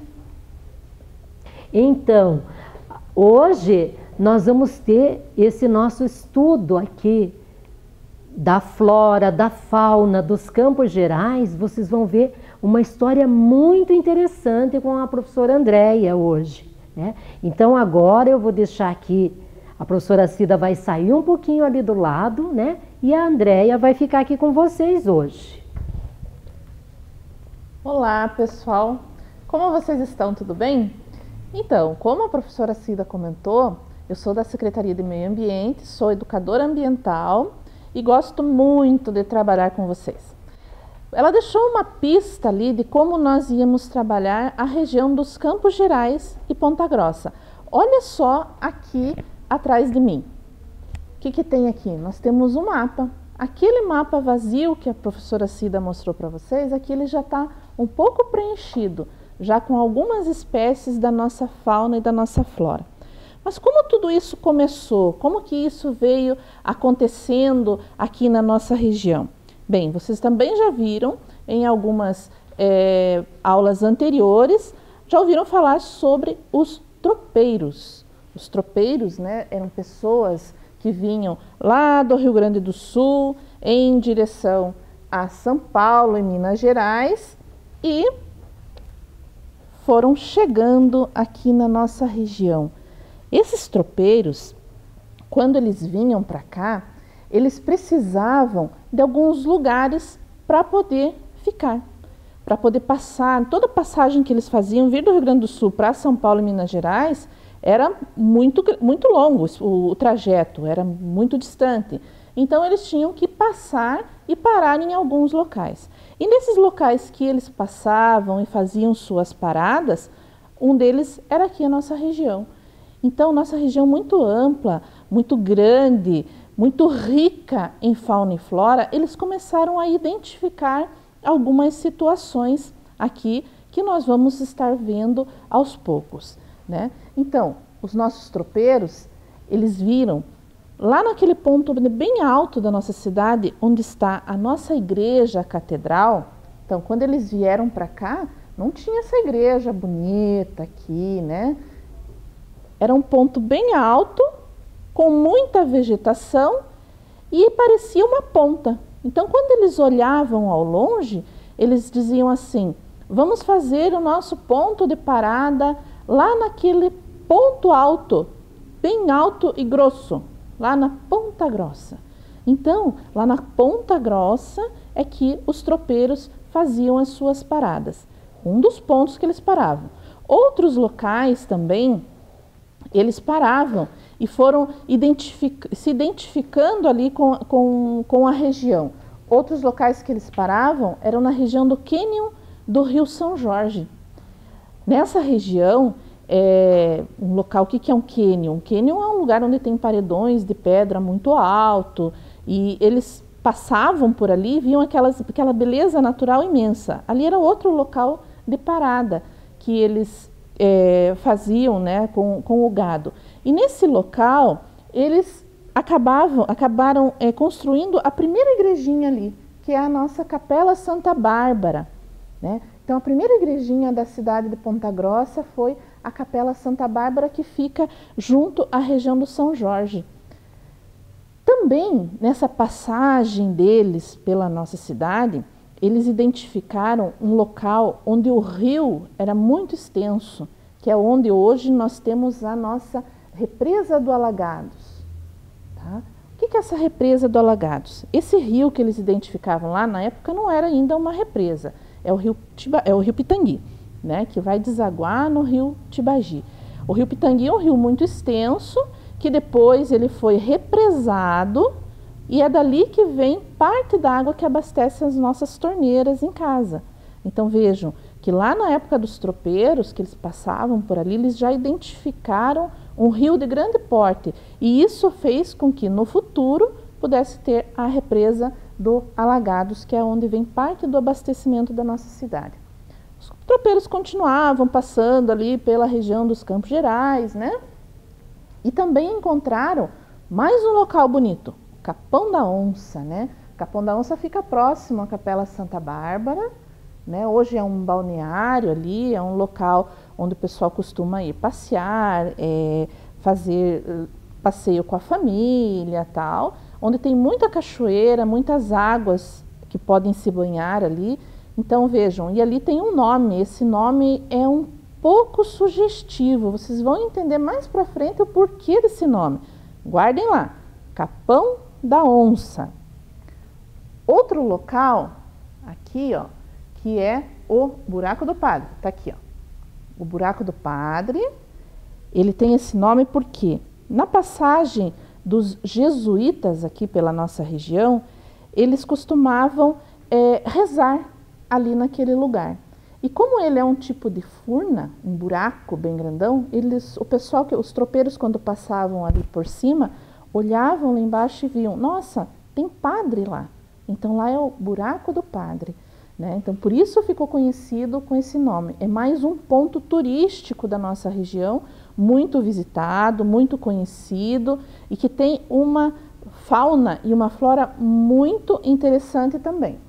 Então, hoje nós vamos ter esse nosso estudo aqui da flora, da fauna, dos Campos Gerais. Vocês vão ver uma história muito interessante com a professora Andréia hoje, né? Então agora eu vou deixar aqui, a professora Cida vai sair um pouquinho ali do lado, né? E a Andréia vai ficar aqui com vocês hoje. Olá, pessoal! Como vocês estão? Tudo bem? Então, como a professora Cida comentou, eu sou da Secretaria de Meio Ambiente, sou educadora ambiental e gosto muito de trabalhar com vocês. Ela deixou uma pista ali de como nós íamos trabalhar a região dos Campos Gerais e Ponta Grossa. Olha só aqui atrás de mim. O que tem aqui? Nós temos um mapa. Aquele mapa vazio que a professora Cida mostrou para vocês, aqui ele já está um pouco preenchido, já com algumas espécies da nossa fauna e da nossa flora. Mas como tudo isso começou? Como que isso veio acontecendo aqui na nossa região? Bem, vocês também já viram em algumas aulas anteriores, já ouviram falar sobre os tropeiros. Os tropeiros, né, eram pessoas que vinham lá do Rio Grande do Sul em direção a São Paulo e Minas Gerais e foram chegando aqui na nossa região. Esses tropeiros, quando eles vinham para cá, eles precisavam de alguns lugares para poder ficar, para poder passar. Toda passagem que eles faziam, vir do Rio Grande do Sul para São Paulo e Minas Gerais, era muito longo o trajeto, era muito distante. Então, eles tinham que passar e parar em alguns locais. E nesses locais que eles passavam e faziam suas paradas, um deles era aqui a nossa região. Então, nossa região muito ampla, muito grande, muito rica em fauna e flora, eles começaram a identificar algumas situações aqui que nós vamos estar vendo aos poucos, né? Então, os nossos tropeiros, eles viram lá naquele ponto bem alto da nossa cidade, onde está a nossa igreja, a catedral. Então, quando eles vieram para cá, não tinha essa igreja bonita aqui, né? Era um ponto bem alto, com muita vegetação e parecia uma ponta. Então, quando eles olhavam ao longe, eles diziam assim: vamos fazer o nosso ponto de parada lá naquele ponto alto, bem alto e grosso, lá na Ponta Grossa. Então, lá na Ponta Grossa é que os tropeiros faziam as suas paradas. Um dos pontos que eles paravam. Outros locais também, eles paravam e foram se identificando ali com a região. Outros locais que eles paravam eram na região do cânion do Rio São Jorge. Nessa região, um local, o que é um cânion? Um cânion é um lugar onde tem paredões de pedra muito alto e eles passavam por ali e viam aquela beleza natural imensa. Ali era outro local de parada que eles faziam, né, com o gado. E nesse local, eles acabaram construindo a primeira igrejinha ali, que é a nossa Capela Santa Bárbara, né? Então, a primeira igrejinha da cidade de Ponta Grossa foi a Capela Santa Bárbara, que fica junto à região do São Jorge. Também, nessa passagem deles pela nossa cidade, eles identificaram um local onde o rio era muito extenso, que é onde hoje nós temos a nossa Represa do Alagados. Tá? O que é essa Represa do Alagados? Esse rio que eles identificavam lá na época não era ainda uma represa, é o rio Pitangui, né, que vai desaguar no rio Tibagi. O rio Pitangui é um rio muito extenso, que depois ele foi represado e é dali que vem parte da água que abastece as nossas torneiras em casa. Então vejam que lá na época dos tropeiros, que eles passavam por ali, eles já identificaram um rio de grande porte. E isso fez com que no futuro pudesse ter a represa do Alagados, que é onde vem parte do abastecimento da nossa cidade. Os tropeiros continuavam passando ali pela região dos Campos Gerais, né? E também encontraram mais um local bonito, Capão da Onça, né? Capão da Onça fica próximo à Capela Santa Bárbara, né? Hoje é um balneário ali, é um local onde o pessoal costuma ir passear, fazer passeio com a família, tal, onde tem muita cachoeira, muitas águas que podem se banhar ali. Então vejam, e ali tem um nome, esse nome é um pouco sugestivo, vocês vão entender mais para frente o porquê desse nome. Guardem lá, Capão da Onça. Outro local, aqui, ó, que é o Buraco do Padre, tá aqui, ó. O Buraco do Padre, ele tem esse nome porque na passagem dos jesuítas aqui pela nossa região, eles costumavam rezar ali naquele lugar. E como ele é um tipo de furna, um buraco bem grandão, o pessoal, os tropeiros quando passavam ali por cima, olhavam lá embaixo e viam, nossa, tem padre lá. Então lá é o Buraco do Padre, né? Então por isso ficou conhecido com esse nome. É mais um ponto turístico da nossa região, muito visitado, muito conhecido e que tem uma fauna e uma flora muito interessante também.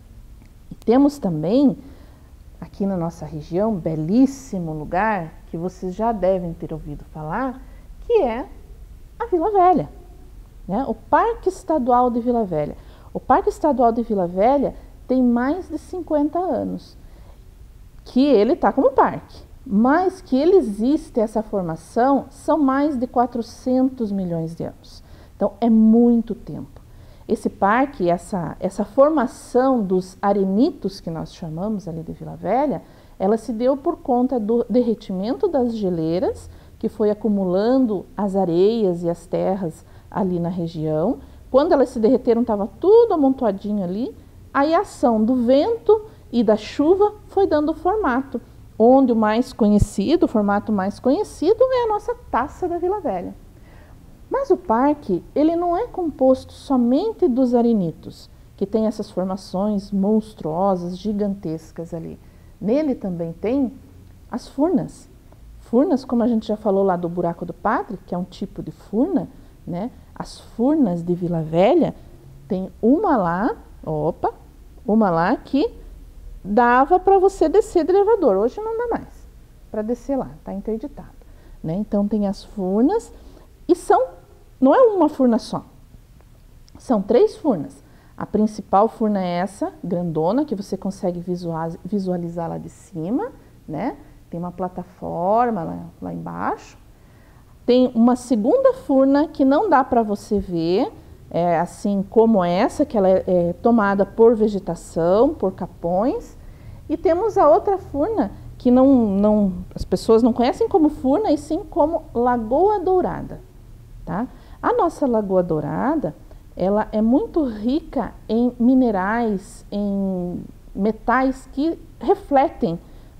E temos também aqui na nossa região, belíssimo lugar, que vocês já devem ter ouvido falar, que é a Vila Velha, né? O Parque Estadual de Vila Velha. O Parque Estadual de Vila Velha tem mais de 50 anos, que ele está como parque, mas que ele existe, essa formação, são mais de 400 milhões de anos. Então, é muito tempo. Esse parque, essa formação dos arenitos que nós chamamos ali de Vila Velha, ela se deu por conta do derretimento das geleiras, que foi acumulando as areias e as terras ali na região. Quando elas se derreteram, estava tudo amontoadinho ali. Aí a ação do vento e da chuva foi dando formato, onde o formato mais conhecido é a nossa Taça da Vila Velha. Mas o parque, ele não é composto somente dos arenitos, que tem essas formações monstruosas, gigantescas ali. Nele também tem as furnas. Furnas, como a gente já falou lá do Buraco do Padre, que é um tipo de furna, né? As furnas de Vila Velha, tem uma lá que dava para você descer de elevador. Hoje não dá mais para descer lá, está interditado, né? Então tem as furnas e não é uma furna só, são 3 furnas. A principal furna é essa, grandona, que você consegue visualizar lá de cima, né? Tem uma plataforma lá embaixo. Tem uma segunda furna que não dá para você ver, assim como essa, que ela é tomada por vegetação, por capões. E temos a outra furna que as pessoas não conhecem como furna, e sim como Lagoa Dourada, tá? A nossa Lagoa Dourada, ela é muito rica em minerais, em metais que refletem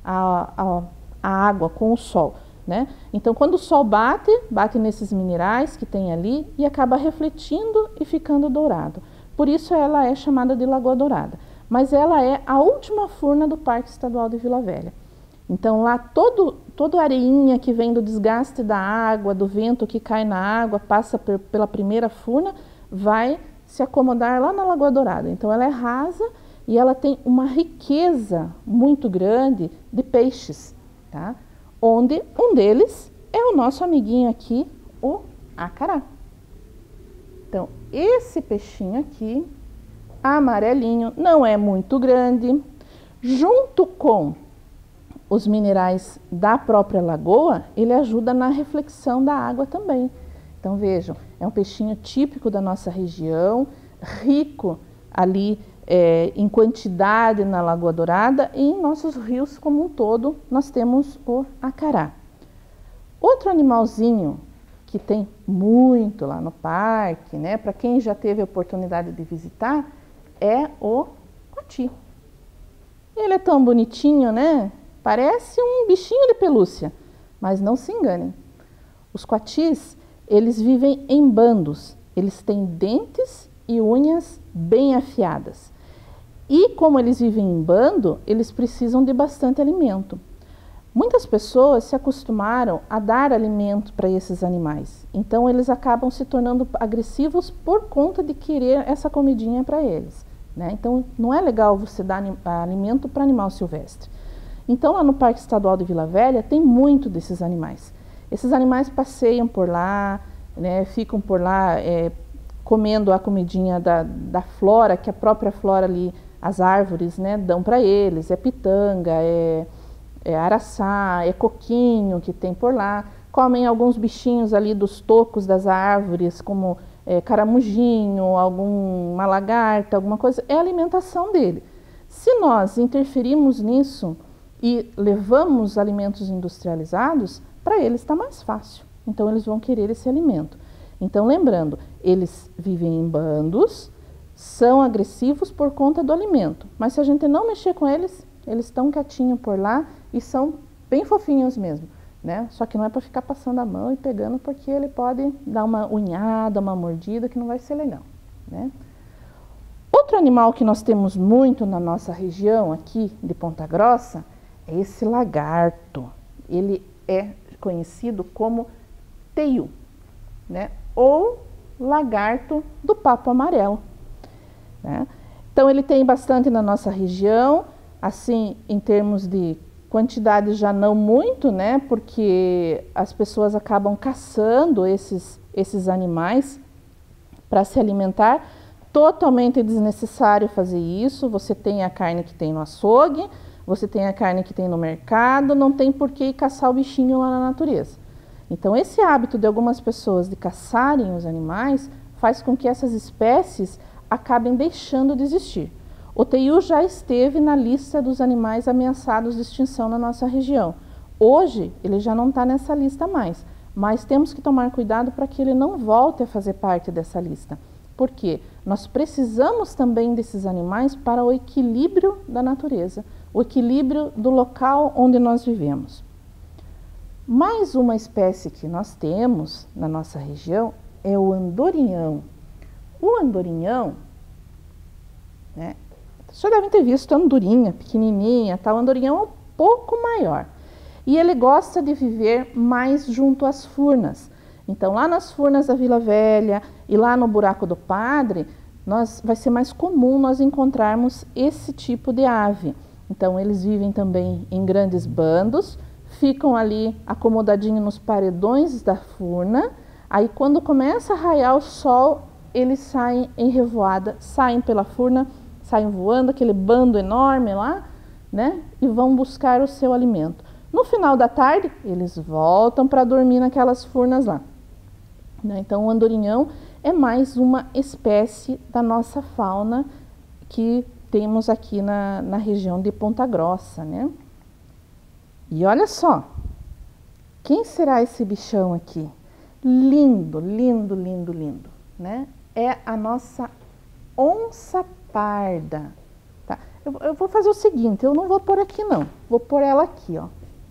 a água com o sol, né? Então, quando o sol bate nesses minerais que tem ali e acaba refletindo e ficando dourado. Por isso ela é chamada de Lagoa Dourada. Mas ela é a última furna do Parque Estadual de Vila Velha. Então, lá toda a areinha que vem do desgaste da água, do vento que cai na água, passa pela primeira furna, vai se acomodar lá na Lagoa Dourada. Então, ela é rasa e ela tem uma riqueza muito grande de peixes, tá? Onde um deles é o nosso amiguinho aqui, o acará. Então, esse peixinho aqui, amarelinho, não é muito grande, junto com os minerais da própria lagoa, ele ajuda na reflexão da água também. Então vejam, é um peixinho típico da nossa região, rico ali em quantidade na Lagoa Dourada, e em nossos rios como um todo nós temos o acará. Outro animalzinho que tem muito lá no parque, né, para quem já teve a oportunidade de visitar, é o coati. Ele é tão bonitinho, né? Parece um bichinho de pelúcia, mas não se enganem. Os coatis, eles vivem em bandos, eles têm dentes e unhas bem afiadas. E como eles vivem em bando, eles precisam de bastante alimento. Muitas pessoas se acostumaram a dar alimento para esses animais, então eles acabam se tornando agressivos por conta de querer essa comidinha para eles, né? Então não é legal você dar alimento para animal silvestre. Então lá no Parque Estadual de Vila Velha tem muito desses animais. Esses animais passeiam por lá, né, ficam por lá comendo a comidinha da flora, que a própria flora ali, as árvores, né, dão para eles, pitanga, araçá, coquinho que tem por lá, comem alguns bichinhos ali dos tocos das árvores, como caramujinho, alguma lagarta, alguma coisa, é a alimentação dele. Se nós interferimos nisso e levamos alimentos industrializados, para eles está mais fácil, então eles vão querer esse alimento. Então lembrando, eles vivem em bandos, são agressivos por conta do alimento, mas se a gente não mexer com eles, eles estão quietinhos por lá e são bem fofinhos mesmo, né? Só que não é para ficar passando a mão e pegando, porque ele pode dar uma unhada, uma mordida, que não vai ser legal, né? Outro animal que nós temos muito na nossa região aqui de Ponta Grossa é esse lagarto. Ele é conhecido como teiu, né? Ou lagarto do papo amarelo, né? Então ele tem bastante na nossa região. Assim, em termos de quantidade já não muito, né? Porque as pessoas acabam caçando esses animais para se alimentar. Totalmente desnecessário fazer isso. Você tem a carne que tem no açougue, você tem a carne que tem no mercado, não tem por que ir caçar o bichinho lá na natureza. Então esse hábito de algumas pessoas de caçarem os animais faz com que essas espécies acabem deixando de existir. O teiu já esteve na lista dos animais ameaçados de extinção na nossa região. Hoje, ele já não está nessa lista mais, mas temos que tomar cuidado para que ele não volte a fazer parte dessa lista. Por quê? Nós precisamos também desses animais para o equilíbrio da natureza, o equilíbrio do local onde nós vivemos. Mais uma espécie que nós temos na nossa região é o andorinhão. O andorinhão, né? Vocês devem ter visto a andorinha, pequenininha, tá? O andorinhão é um pouco maior. E ele gosta de viver mais junto às furnas. Então, lá nas furnas da Vila Velha e lá no Buraco do Padre, vai ser mais comum nós encontrarmos esse tipo de ave. Então, eles vivem também em grandes bandos, ficam ali acomodadinhos nos paredões da furna. Aí, quando começa a raiar o sol, eles saem em revoada, saem pela furna, saem voando, aquele bando enorme lá, né? E vão buscar o seu alimento. No final da tarde, eles voltam para dormir naquelas furnas lá, né? Então, o andorinhão é mais uma espécie da nossa fauna que temos aqui na região de Ponta Grossa, né? E olha só, quem será esse bichão aqui? Lindo, lindo, lindo, lindo, né? É a nossa onça parda, tá? Eu vou fazer o seguinte, eu não vou pôr aqui não, vou pôr ela aqui, ó.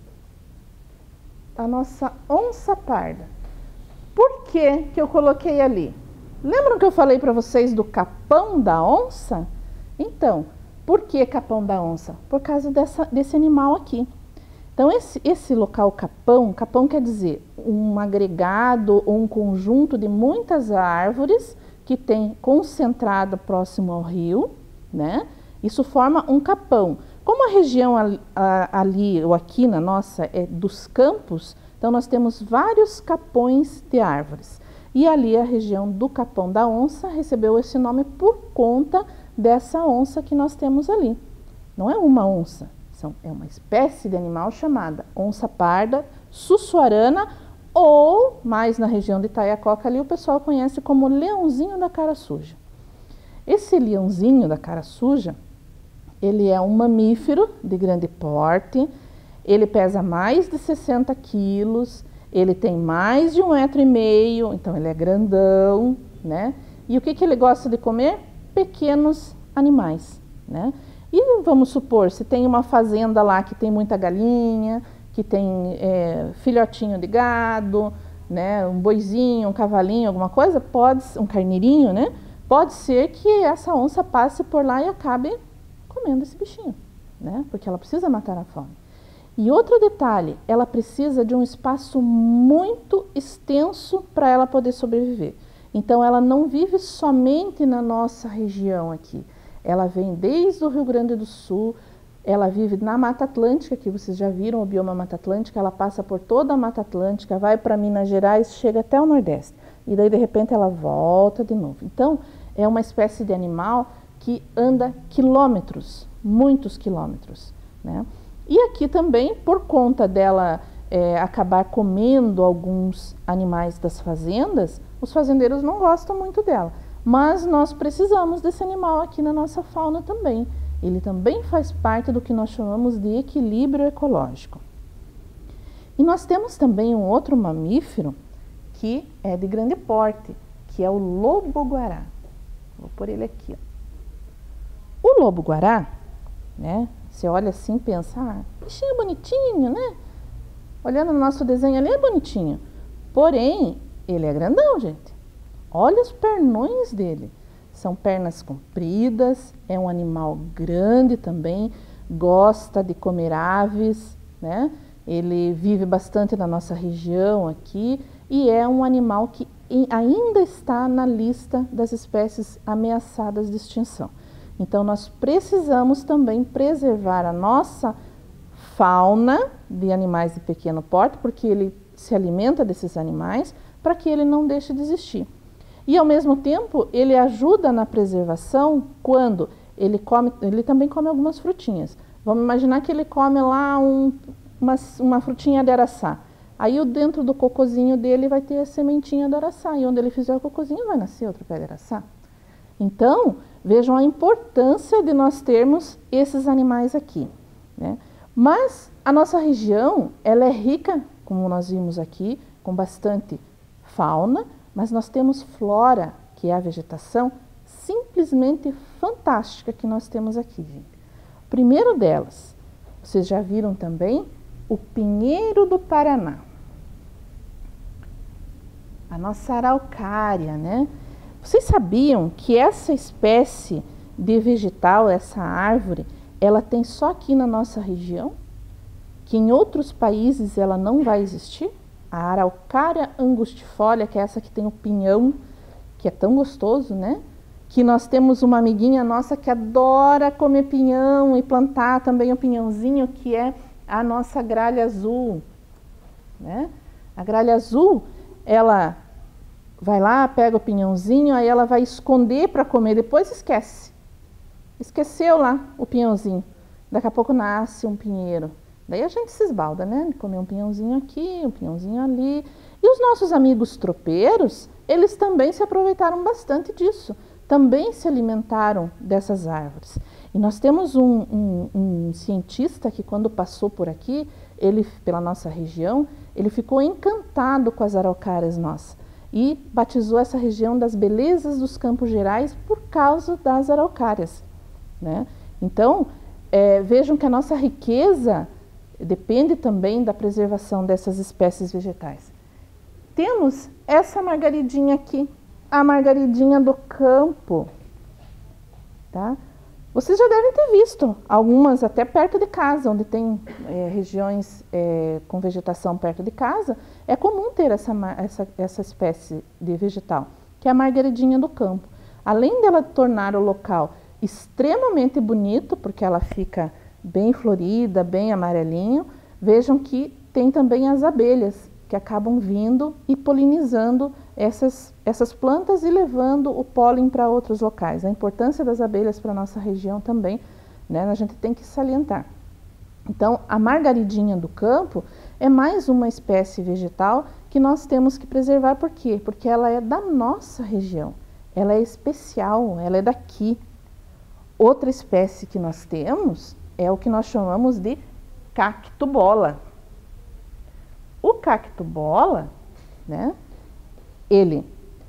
A nossa onça parda. Por que que eu coloquei ali? Lembram que eu falei para vocês do capão da onça? Então, por que capão da onça? Por causa desse animal aqui. Então, esse local capão quer dizer um agregado ou um conjunto de muitas árvores que tem concentrada próximo ao rio, né? Isso forma um capão. Como a região ali ou aqui na nossa é dos campos, então nós temos vários capões de árvores. E ali a região do capão da onça recebeu esse nome por conta dessa onça que nós temos ali. Não é uma onça, é uma espécie de animal chamada onça parda, sussuarana, ou mais na região de Itaiacoca ali o pessoal conhece como leãozinho da cara suja. Esse leãozinho da cara suja, ele é um mamífero de grande porte, ele pesa mais de 60 quilos, ele tem mais de 1,5 m, então ele é grandão, né? E o que ele gosta de comer? Pequenos animais, né? E vamos supor, se tem uma fazenda lá que tem muita galinha, que tem filhotinho de gado, né, um boizinho, um cavalinho, alguma coisa, um carneirinho, né? pode ser que essa onça passe por lá e acabe comendo esse bichinho, né? Porque ela precisa matar a fome. E outro detalhe, ela precisa de um espaço muito extenso para ela poder sobreviver. Então, ela não vive somente na nossa região aqui. Ela vem desde o Rio Grande do Sul, ela vive na Mata Atlântica, que vocês já viram o bioma Mata Atlântica, ela passa por toda a Mata Atlântica, vai para Minas Gerais, chega até o Nordeste. E daí, de repente, ela volta de novo. Então, é uma espécie de animal que anda quilômetros, muitos quilômetros, né? E aqui também, por conta dela acabar comendo alguns animais das fazendas, os fazendeiros não gostam muito dela. Mas nós precisamos desse animal aqui na nossa fauna também. Ele também faz parte do que nós chamamos de equilíbrio ecológico. E nós temos também um outro mamífero que é de grande porte, que é o lobo-guará. Vou pôr ele aqui. O lobo-guará, né? Você olha assim e pensa, bichinho bonitinho, né? Olhando no nosso desenho ali, é bonitinho. Porém, ele é grandão, gente. Olha os pernões dele. São pernas compridas, é um animal grande também, gosta de comer aves, né? Ele vive bastante na nossa região aqui e é um animal que ainda está na lista das espécies ameaçadas de extinção. Então, nós precisamos também preservar a nossa fauna de animais de pequeno porte, porque ele se alimenta desses animais, para que ele não deixe de existir. E, ao mesmo tempo, ele ajuda na preservação quando ele também come algumas frutinhas. Vamos imaginar que ele come lá uma frutinha de araçá. Aí, dentro do cocôzinho dele vai ter a sementinha do araçá, e onde ele fizer o cocôzinho vai nascer outro pé de araçá. Então, vejam a importância de nós termos esses animais aqui, né? Mas a nossa região, ela é rica, como nós vimos aqui, com bastante fauna, mas nós temos flora, que é a vegetação simplesmente fantástica que nós temos aqui, gente. O primeiro delas, vocês já viram também, o pinheiro do Paraná. A nossa araucária, né? Vocês sabiam que essa espécie de vegetal, essa árvore, ela tem só aqui na nossa região? Que em outros países ela não vai existir? A araucária angustifolia, que é essa que tem o pinhão, que é tão gostoso, né? Que nós temos uma amiguinha nossa que adora comer pinhão e plantar também o pinhãozinho, que é a nossa gralha azul, né? A gralha azul, ela vai lá, pega o pinhãozinho, aí ela vai esconder para comer, depois esquece. Esqueceu lá o pinhãozinho. Daqui a pouco nasce um pinheiro. Daí a gente se esbalda, né? Comer um pinhãozinho aqui, um pinhãozinho ali. E os nossos amigos tropeiros, eles também se aproveitaram bastante disso. Também se alimentaram dessas árvores. E nós temos um cientista que, quando passou por aqui, pela nossa região, ele ficou encantado com as araucárias nossas. E batizou essa região das belezas dos Campos Gerais por causa das araucárias, né? Então, vejam que a nossa riqueza depende também da preservação dessas espécies vegetais. Temos essa margaridinha aqui, a margaridinha do campo, tá? Vocês já devem ter visto algumas até perto de casa, onde tem regiões com vegetação perto de casa, é comum ter essa espécie de vegetal, que é a margaridinha do campo. Além dela tornar o local extremamente bonito, porque ela fica bem florida, bem amarelinho, vejam que tem também as abelhas, que acabam vindo e polinizando essas plantas e levando o pólen para outros locais. A importância das abelhas para a nossa região também, né, a gente tem que salientar. Então, a margaridinha do campo é mais uma espécie vegetal que nós temos que preservar. Por quê? Porque ela é da nossa região, ela é especial, ela é daqui. Outra espécie que nós temos é o que nós chamamos de cacto-bola. O cacto-bola, né, ele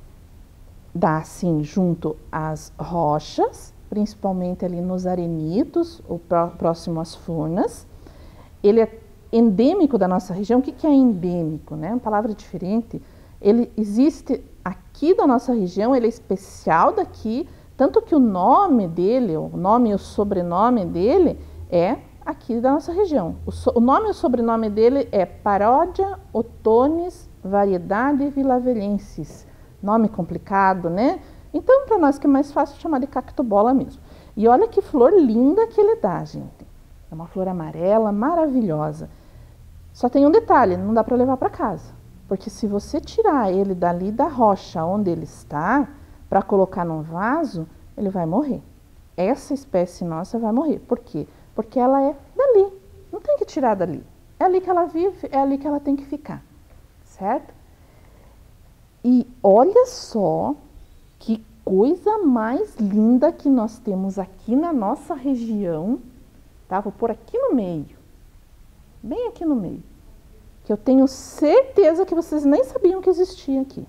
dá assim junto às rochas, principalmente ali nos arenitos, ou próximo às furnas. Ele é endêmico da nossa região. O que é endêmico, né? Uma palavra diferente. Ele existe aqui da nossa região, ele é especial daqui, tanto que o nome dele, o nome e o sobrenome dele é aqui da nossa região. O nome e o sobrenome dele é Paródia otonis variedade vilavelhensis. Nome complicado, né? Então, para nós que é mais fácil chamar de cactobola mesmo. E olha que flor linda que ele dá, gente. É uma flor amarela, maravilhosa. Só tem um detalhe, não dá para levar para casa. Porque se você tirar ele dali da rocha onde ele está, para colocar num vaso, ele vai morrer. Essa espécie nossa vai morrer. Por quê? Porque ela é dali. Não tem que tirar dali. É ali que ela vive, é ali que ela tem que ficar. Certo? E olha só que coisa mais linda que nós temos aqui na nossa região. Tá? Vou pôr aqui no meio. Bem aqui no meio. Que eu tenho certeza que vocês nem sabiam que existia aqui.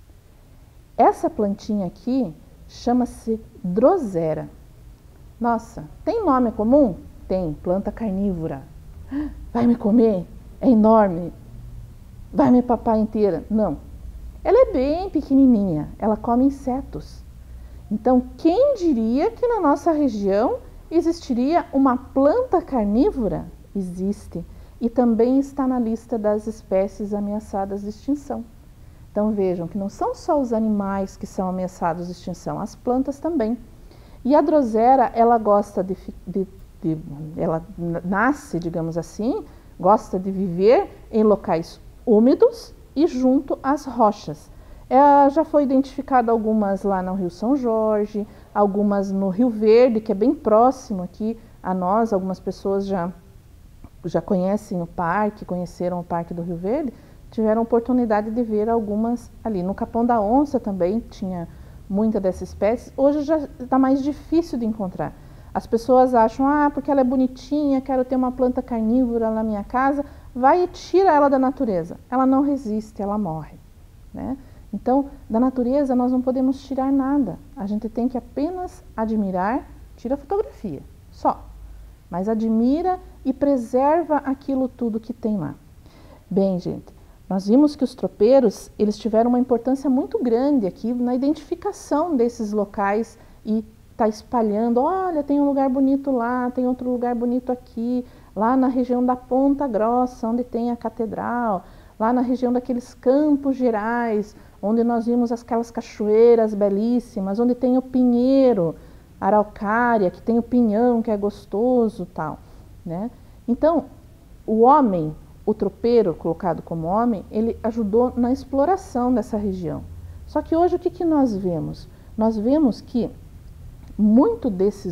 Essa plantinha aqui chama-se Drosera. Nossa, tem nome comum? Tem, planta carnívora. Vai me comer? É enorme. Vai me papar inteira? Não. Ela é bem pequenininha, ela come insetos. Então, quem diria que na nossa região existiria uma planta carnívora? Existe. E também está na lista das espécies ameaçadas de extinção. Então vejam que não são só os animais que são ameaçados de extinção, as plantas também. E a Drosera, ela gosta ela nasce, digamos assim, gosta de viver em locais úmidos e junto às rochas. Já foi identificada algumas lá no Rio São Jorge, algumas no Rio Verde, que é bem próximo aqui a nós, algumas pessoas já conhecem o parque, conheceram o Parque do Rio Verde, tiveram oportunidade de ver algumas ali. No Capão da Onça também tinha muita dessa espécie. Hoje já está mais difícil de encontrar. As pessoas acham, porque ela é bonitinha, quero ter uma planta carnívora na minha casa, vai e tira ela da natureza. Ela não resiste, ela morre, né? Então, da natureza nós não podemos tirar nada. A gente tem que apenas admirar, tira fotografia, só. Mas admira e preserva aquilo tudo que tem lá. Bem, gente, nós vimos que os tropeiros, eles tiveram uma importância muito grande aqui na identificação desses locais e tá espalhando, olha, tem um lugar bonito lá, tem outro lugar bonito aqui, lá na região da Ponta Grossa, onde tem a catedral, lá na região daqueles Campos Gerais, onde nós vimos aquelas cachoeiras belíssimas, onde tem o pinheiro, araucária, que tem o pinhão, que é gostoso, tal, né? Então, o homem, o tropeiro, colocado como homem, ele ajudou na exploração dessa região. Só que hoje o que nós vemos? Nós vemos que muitos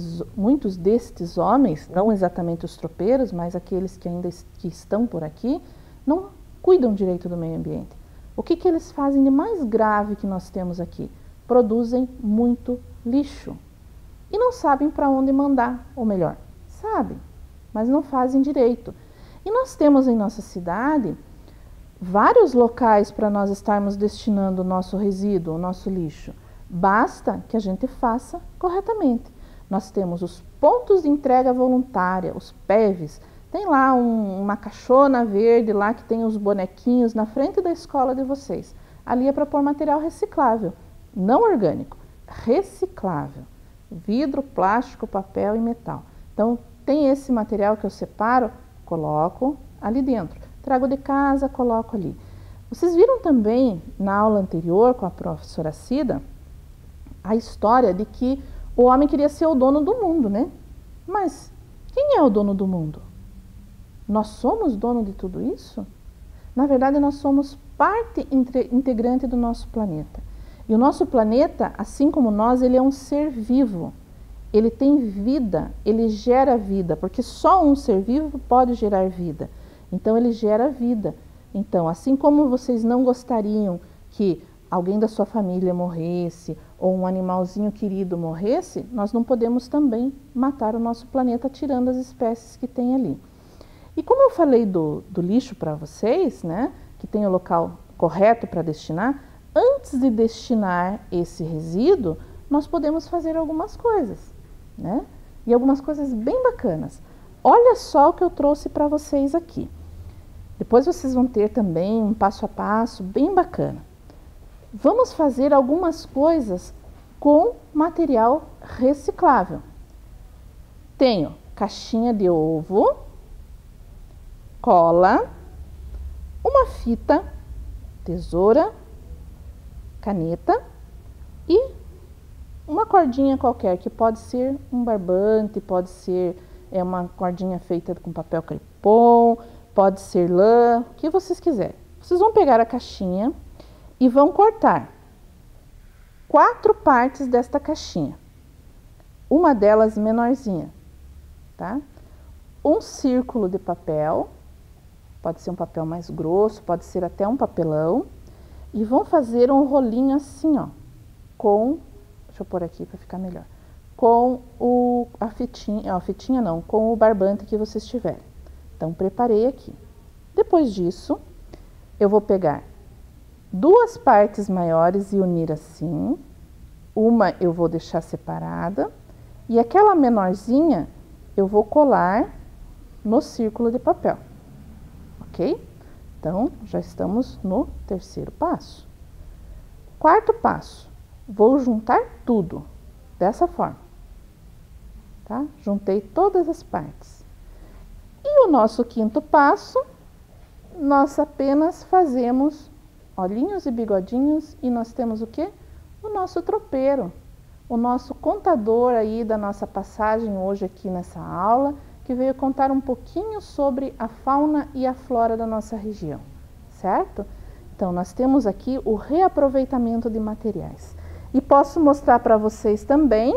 destes homens, não exatamente os tropeiros, mas aqueles que ainda estão por aqui, não cuidam direito do meio ambiente. O que eles fazem de mais grave que nós temos aqui? Produzem muito lixo. E não sabem para onde mandar, ou melhor, sabem, mas não fazem direito. E nós temos em nossa cidade vários locais para nós estarmos destinando o nosso resíduo, o nosso lixo. Basta que a gente faça corretamente. Nós temos os pontos de entrega voluntária, os PEVs. Tem lá uma caixona verde lá que tem os bonequinhos na frente da escola de vocês. Ali é para pôr material reciclável, não orgânico, reciclável. Vidro, plástico, papel e metal. Então, tem esse material que eu separo, coloco ali dentro. Trago de casa, coloco ali. Vocês viram também, na aula anterior com a professora Cida, a história de que o homem queria ser o dono do mundo, né? Mas quem é o dono do mundo? Nós somos dono de tudo isso? Na verdade, nós somos parte integrante do nosso planeta. E o nosso planeta, assim como nós, ele é um ser vivo. Ele tem vida, ele gera vida, porque só um ser vivo pode gerar vida. Então, ele gera vida. Então, assim como vocês não gostariam que alguém da sua família morresse ou um animalzinho querido morresse, nós não podemos também matar o nosso planeta tirando as espécies que tem ali. E como eu falei do lixo para vocês, né, que tem o local correto para destinar, antes de destinar esse resíduo, nós podemos fazer algumas coisas, né? E algumas coisas bem bacanas. Olha só o que eu trouxe para vocês aqui. Depois vocês vão ter também um passo a passo bem bacana. vamos fazer algumas coisas com material reciclável. Tenho caixinha de ovo, cola, uma fita, tesoura, caneta e uma cordinha qualquer, que pode ser um barbante, pode ser uma cordinha feita com papel crepom, pode ser lã, o que vocês quiserem. Vocês vão pegar a caixinha e vão cortar 4 partes desta caixinha, uma delas menorzinha, tá? Um círculo de papel, pode ser um papel mais grosso, pode ser até um papelão, e vão fazer um rolinho assim, ó, com, deixa eu pôr aqui para ficar melhor, com a fitinha não, com o barbante que vocês tiverem. Então, preparei aqui. Depois disso, eu vou pegar 2 partes maiores e unir assim, uma eu vou deixar separada, e aquela menorzinha eu vou colar no círculo de papel, ok? Então, já estamos no 3º passo. 4º passo, vou juntar tudo, dessa forma, tá? Juntei todas as partes. E o nosso 5º passo, nós apenas fazemos olhinhos e bigodinhos e nós temos o quê? O nosso tropeiro, o nosso contador aí da nossa passagem hoje aqui nessa aula, que veio contar um pouquinho sobre a fauna e a flora da nossa região, certo? Então, nós temos aqui o reaproveitamento de materiais. E posso mostrar para vocês também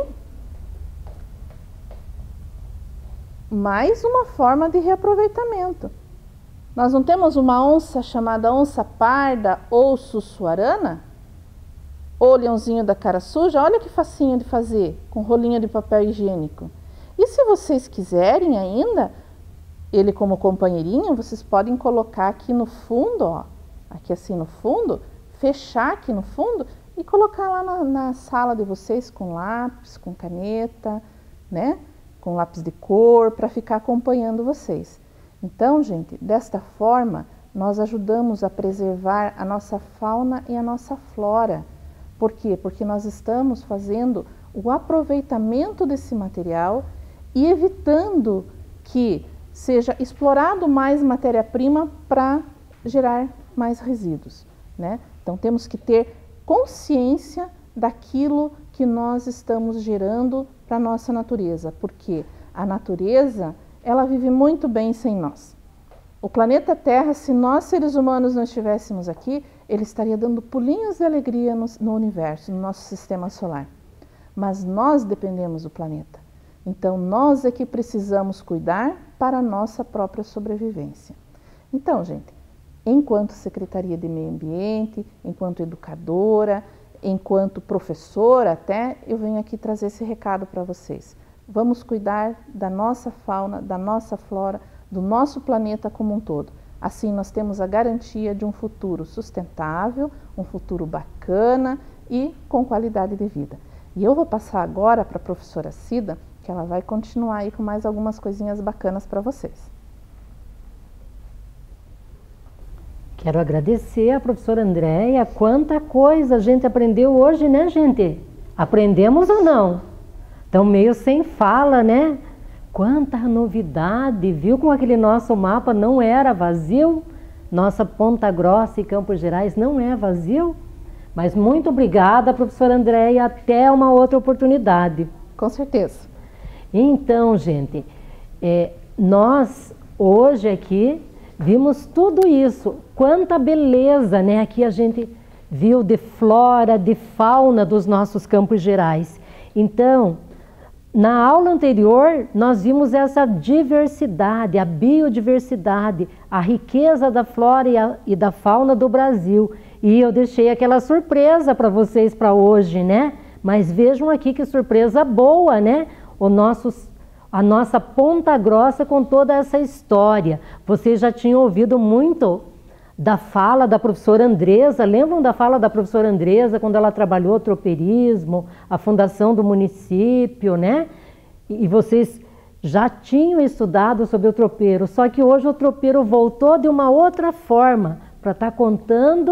mais uma forma de reaproveitamento. Nós não temos uma onça chamada onça parda ou sussuarana? Ou leãozinho da cara suja? Olha que facinho de fazer, com rolinho de papel higiênico. E se vocês quiserem ainda, ele como companheirinho, vocês podem colocar aqui no fundo, ó, aqui assim no fundo, fechar aqui no fundo e colocar lá na sala de vocês com lápis, com caneta, né? Com lápis de cor, para ficar acompanhando vocês. Então, gente, desta forma, nós ajudamos a preservar a nossa fauna e a nossa flora. Por quê? Porque nós estamos fazendo o aproveitamento desse material e evitando que seja explorado mais matéria-prima para gerar mais resíduos, né? Então, temos que ter consciência daquilo que nós estamos gerando para a nossa natureza, porque a natureza, ela vive muito bem sem nós. O planeta Terra, se nós seres humanos não estivéssemos aqui, ele estaria dando pulinhos de alegria no universo, no nosso sistema solar. Mas nós dependemos do planeta. Então, nós é que precisamos cuidar para a nossa própria sobrevivência. Então, gente, enquanto Secretaria de Meio Ambiente, enquanto educadora, enquanto professora até, eu venho aqui trazer esse recado para vocês. Vamos cuidar da nossa fauna, da nossa flora, do nosso planeta como um todo. Assim, nós temos a garantia de um futuro sustentável, um futuro bacana e com qualidade de vida. E eu vou passar agora para a professora Cida, que ela vai continuar aí com mais algumas coisinhas bacanas para vocês. Quero agradecer a professora Andréia, quanta coisa a gente aprendeu hoje, né, gente? Aprendemos ou não? Então, meio sem fala, né? Quanta novidade, viu como aquele nosso mapa não era vazio? Nossa Ponta Grossa e Campos Gerais não é vazio? Mas muito obrigada, professora Andréia, até uma outra oportunidade. Com certeza. Então, gente, nós hoje aqui vimos tudo isso, quanta beleza, né? Aqui a gente viu de flora, de fauna dos nossos Campos Gerais. Então, na aula anterior, nós vimos essa diversidade, a biodiversidade, a riqueza da flora e da fauna do Brasil. E eu deixei aquela surpresa para vocês para hoje, né? Mas vejam aqui que surpresa boa, né? A nossa Ponta Grossa com toda essa história. Vocês já tinham ouvido muito da fala da professora Andresa, lembram da fala da professora Andresa quando ela trabalhou o tropeirismo, a fundação do município, né? E vocês já tinham estudado sobre o tropeiro, só que hoje o tropeiro voltou de uma outra forma para estar contando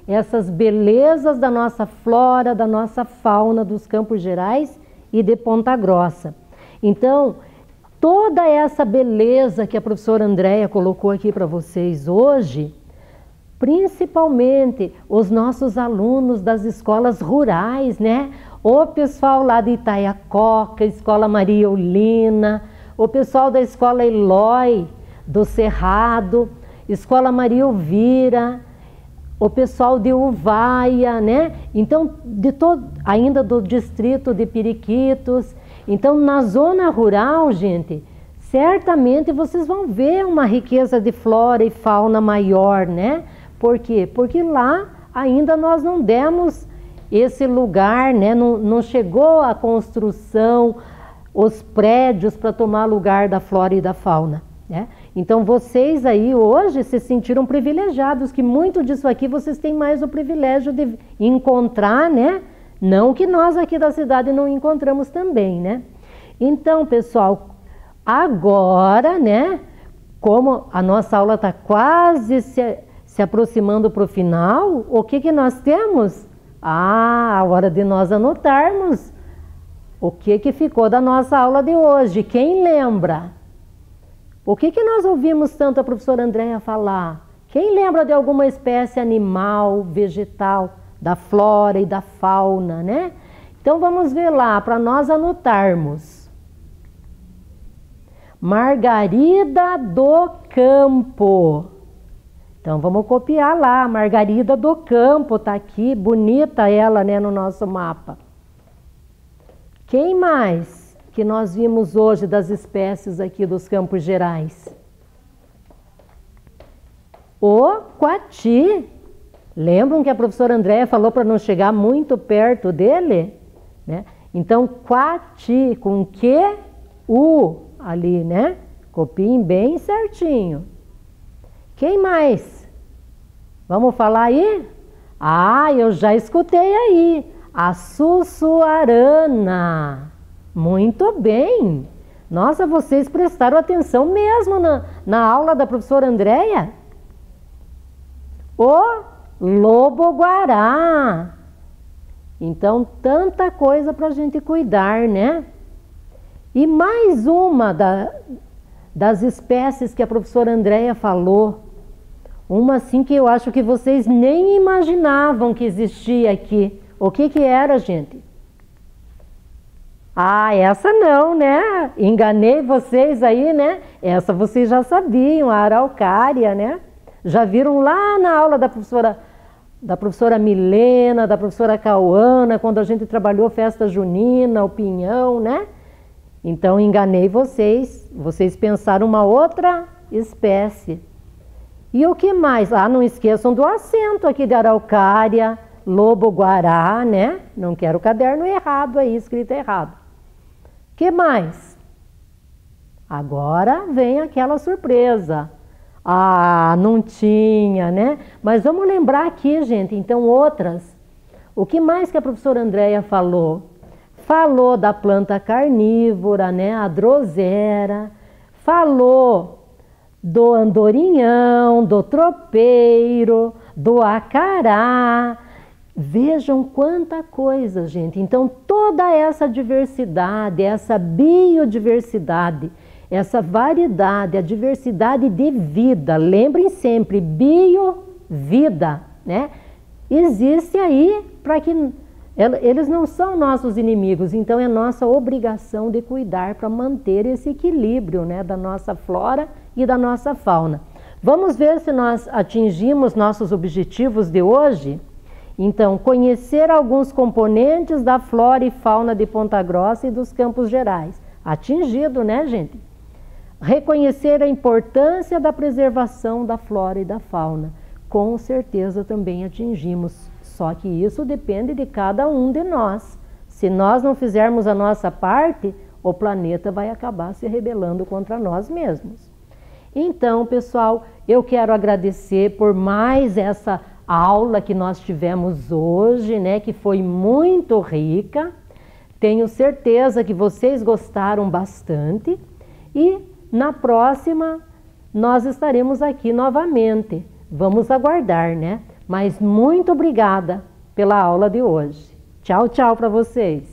essas belezas da nossa flora, da nossa fauna dos Campos Gerais e de Ponta Grossa. Então, toda essa beleza que a professora Andréia colocou aqui para vocês hoje, principalmente os nossos alunos das escolas rurais, né? O pessoal lá de Itaiacoca, Escola Maria Eulina, o pessoal da Escola Eloy, do Cerrado, Escola Maria Elvira, o pessoal de Uvaia, né? Então, ainda do distrito de Periquitos. Então, na zona rural, gente, certamente vocês vão ver uma riqueza de flora e fauna maior, né? Por quê? Porque lá ainda nós não demos esse lugar, né? Não chegou a construção, os prédios para tomar lugar da flora e da fauna, né? Então vocês aí hoje se sentiram privilegiados, que muito disso aqui vocês têm mais o privilégio de encontrar, né? Não que nós aqui da cidade não encontramos também, né? Então, pessoal, agora, né? Como a nossa aula está quase se aproximando para o final, o que nós temos? A hora de nós anotarmos o que ficou da nossa aula de hoje. Quem lembra? O que nós ouvimos tanto a professora Andréia falar? Quem lembra de alguma espécie animal, vegetal, da flora e da fauna, né? Então vamos ver lá, para nós anotarmos. Margarida do Campo. Então vamos copiar lá, Margarida do Campo, tá aqui, bonita ela, né, no nosso mapa. Quem mais que nós vimos hoje das espécies aqui dos Campos Gerais? O coati. Lembram que a professora Andréia falou para não chegar muito perto dele? Né? Então, coati, com Q-U ali, né? Copiem bem certinho. Quem mais? Vamos falar aí? Ah, eu já escutei aí. A sussuarana. Muito bem. Nossa, vocês prestaram atenção mesmo na aula da professora Andréia? O lobo-guará. Então, tanta coisa para a gente cuidar, né? E mais uma das espécies que a professora Andréia falou, uma assim que eu acho que vocês nem imaginavam que existia aqui. O que era, gente? Ah, essa não, né? Enganei vocês aí, né? Essa vocês já sabiam, a araucária, né? Já viram lá na aula da professora Milena, da professora Cauana, quando a gente trabalhou festa junina, o pinhão, né? Então, enganei vocês. Vocês pensaram uma outra espécie. E o que mais? Ah, não esqueçam do acento aqui de araucária, lobo-guará, né? Não quero o caderno errado aí, escrito errado. Que mais? Agora vem aquela surpresa. Ah, não tinha, né? Mas vamos lembrar aqui, gente, então outras. O que mais que a professora Andréia falou? Falou da planta carnívora, né? A drosera. Falou do andorinhão, do tropeiro, do acará. Vejam quanta coisa, gente. Então, toda essa diversidade, essa biodiversidade, essa variedade, a diversidade de vida, lembrem sempre, bio-vida, né? Existe aí para que eles não são nossos inimigos, então é nossa obrigação de cuidar para manter esse equilíbrio, né, da nossa flora e da nossa fauna. Vamos ver se nós atingimos nossos objetivos de hoje? Então, conhecer alguns componentes da flora e fauna de Ponta Grossa e dos Campos Gerais. Atingido, né, gente? Reconhecer a importância da preservação da flora e da fauna. Com certeza também atingimos, só que isso depende de cada um de nós. Se nós não fizermos a nossa parte, o planeta vai acabar se rebelando contra nós mesmos. Então, pessoal, eu quero agradecer por mais essa aula que nós tivemos hoje, né, que foi muito rica. Tenho certeza que vocês gostaram bastante e na próxima nós estaremos aqui novamente. Vamos aguardar, né? Mas muito obrigada pela aula de hoje. Tchau, tchau para vocês.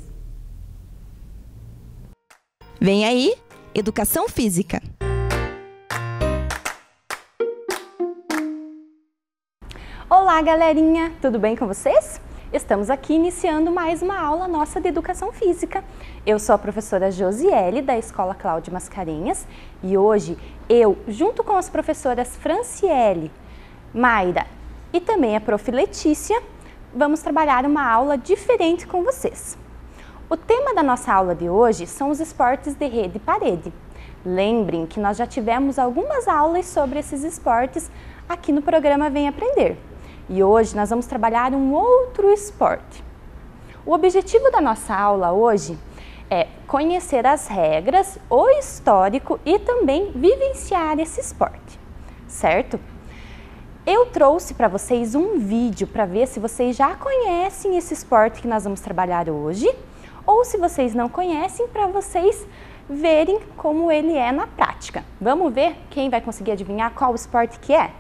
Vem aí, Educação Física. Olá, galerinha! Tudo bem com vocês? Estamos aqui iniciando mais uma aula nossa de Educação Física. Eu sou a professora Josiele, da Escola Cláudio Mascarenhas, e hoje eu, junto com as professoras Franciele, Mayra e também a prof. Letícia, vamos trabalhar uma aula diferente com vocês. O tema da nossa aula de hoje são os esportes de rede e parede. Lembrem que nós já tivemos algumas aulas sobre esses esportes aqui no programa Vem Aprender. E hoje nós vamos trabalhar um outro esporte. O objetivo da nossa aula hoje é conhecer as regras, o histórico e também vivenciar esse esporte, certo? Eu trouxe para vocês um vídeo para ver se vocês já conhecem esse esporte que nós vamos trabalhar hoje, ou se vocês não conhecem, para vocês verem como ele é na prática. Vamos ver quem vai conseguir adivinhar qual esporte que é?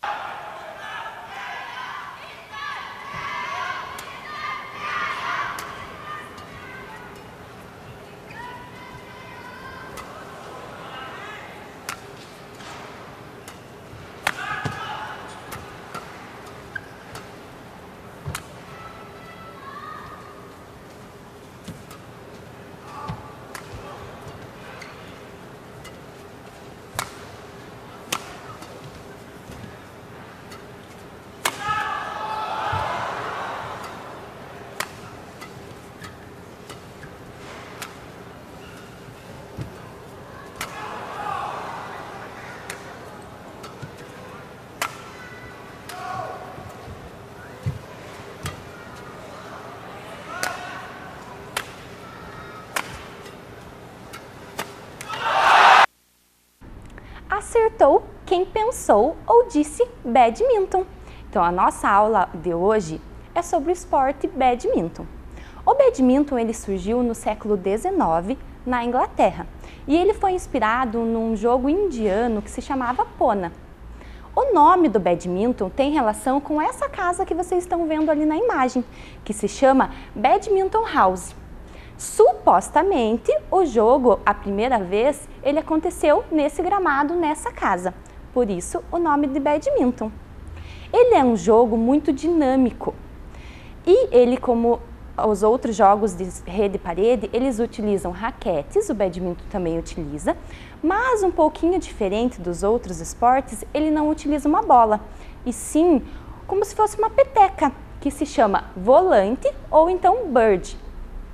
Acertou quem pensou ou disse badminton. Então, a nossa aula de hoje é sobre o esporte badminton. O badminton ele surgiu no século XIX na Inglaterra e ele foi inspirado num jogo indiano que se chamava Pona. O nome do badminton tem relação com essa casa que vocês estão vendo ali na imagem, que se chama Badminton House. Supostamente, o jogo, a primeira vez, ele aconteceu nesse gramado, nessa casa. Por isso, o nome de badminton. Ele é um jogo muito dinâmico. E ele, como os outros jogos de rede e parede, eles utilizam raquetes, o badminton também utiliza, mas um pouquinho diferente dos outros esportes, ele não utiliza uma bola, e sim como se fosse uma peteca, que se chama volante ou então bird.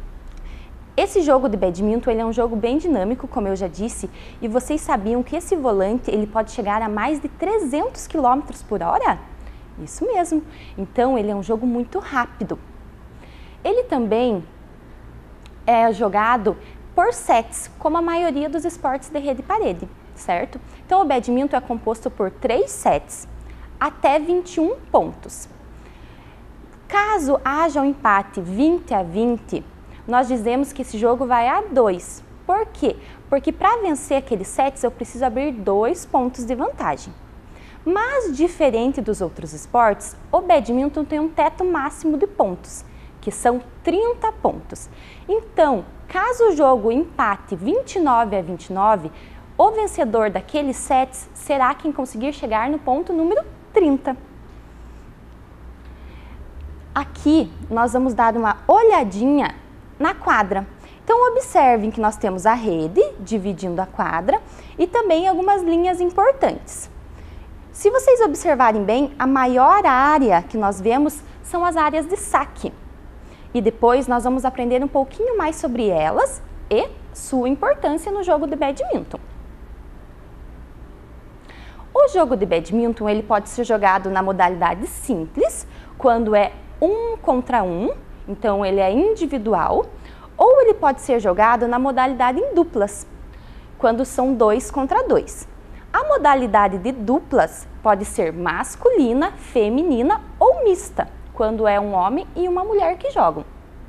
Esse jogo de badminton ele é um jogo bem dinâmico, como eu já disse, e vocês sabiam que esse volante ele pode chegar a mais de 300 km por hora? Isso mesmo, então ele é um jogo muito rápido. Ele também é jogado por sets, como a maioria dos esportes de rede e parede, certo? Então o badminton é composto por 3 sets, até 21 pontos. Caso haja um empate 20-20, nós dizemos que esse jogo vai a 2. Por quê? Porque para vencer aqueles sets eu preciso abrir 2 pontos de vantagem. Mas, diferente dos outros esportes, o badminton tem um teto máximo de pontos, que são 30 pontos. Então, caso o jogo empate 29-29, o vencedor daqueles sets será quem conseguir chegar no ponto número 30. Aqui, nós vamos dar uma olhadinha na quadra. Então, observem que nós temos a rede dividindo a quadra e também algumas linhas importantes. Se vocês observarem bem, a maior área que nós vemos são as áreas de saque. E depois nós vamos aprender um pouquinho mais sobre elas e sua importância no jogo de badminton. O jogo de badminton ele pode ser jogado na modalidade simples, quando é 1 contra 1, então ele é individual, ou ele pode ser jogado na modalidade em duplas, quando são 2 contra 2. A modalidade de duplas pode ser masculina, feminina ou mista, quando é um homem e uma mulher que jogam.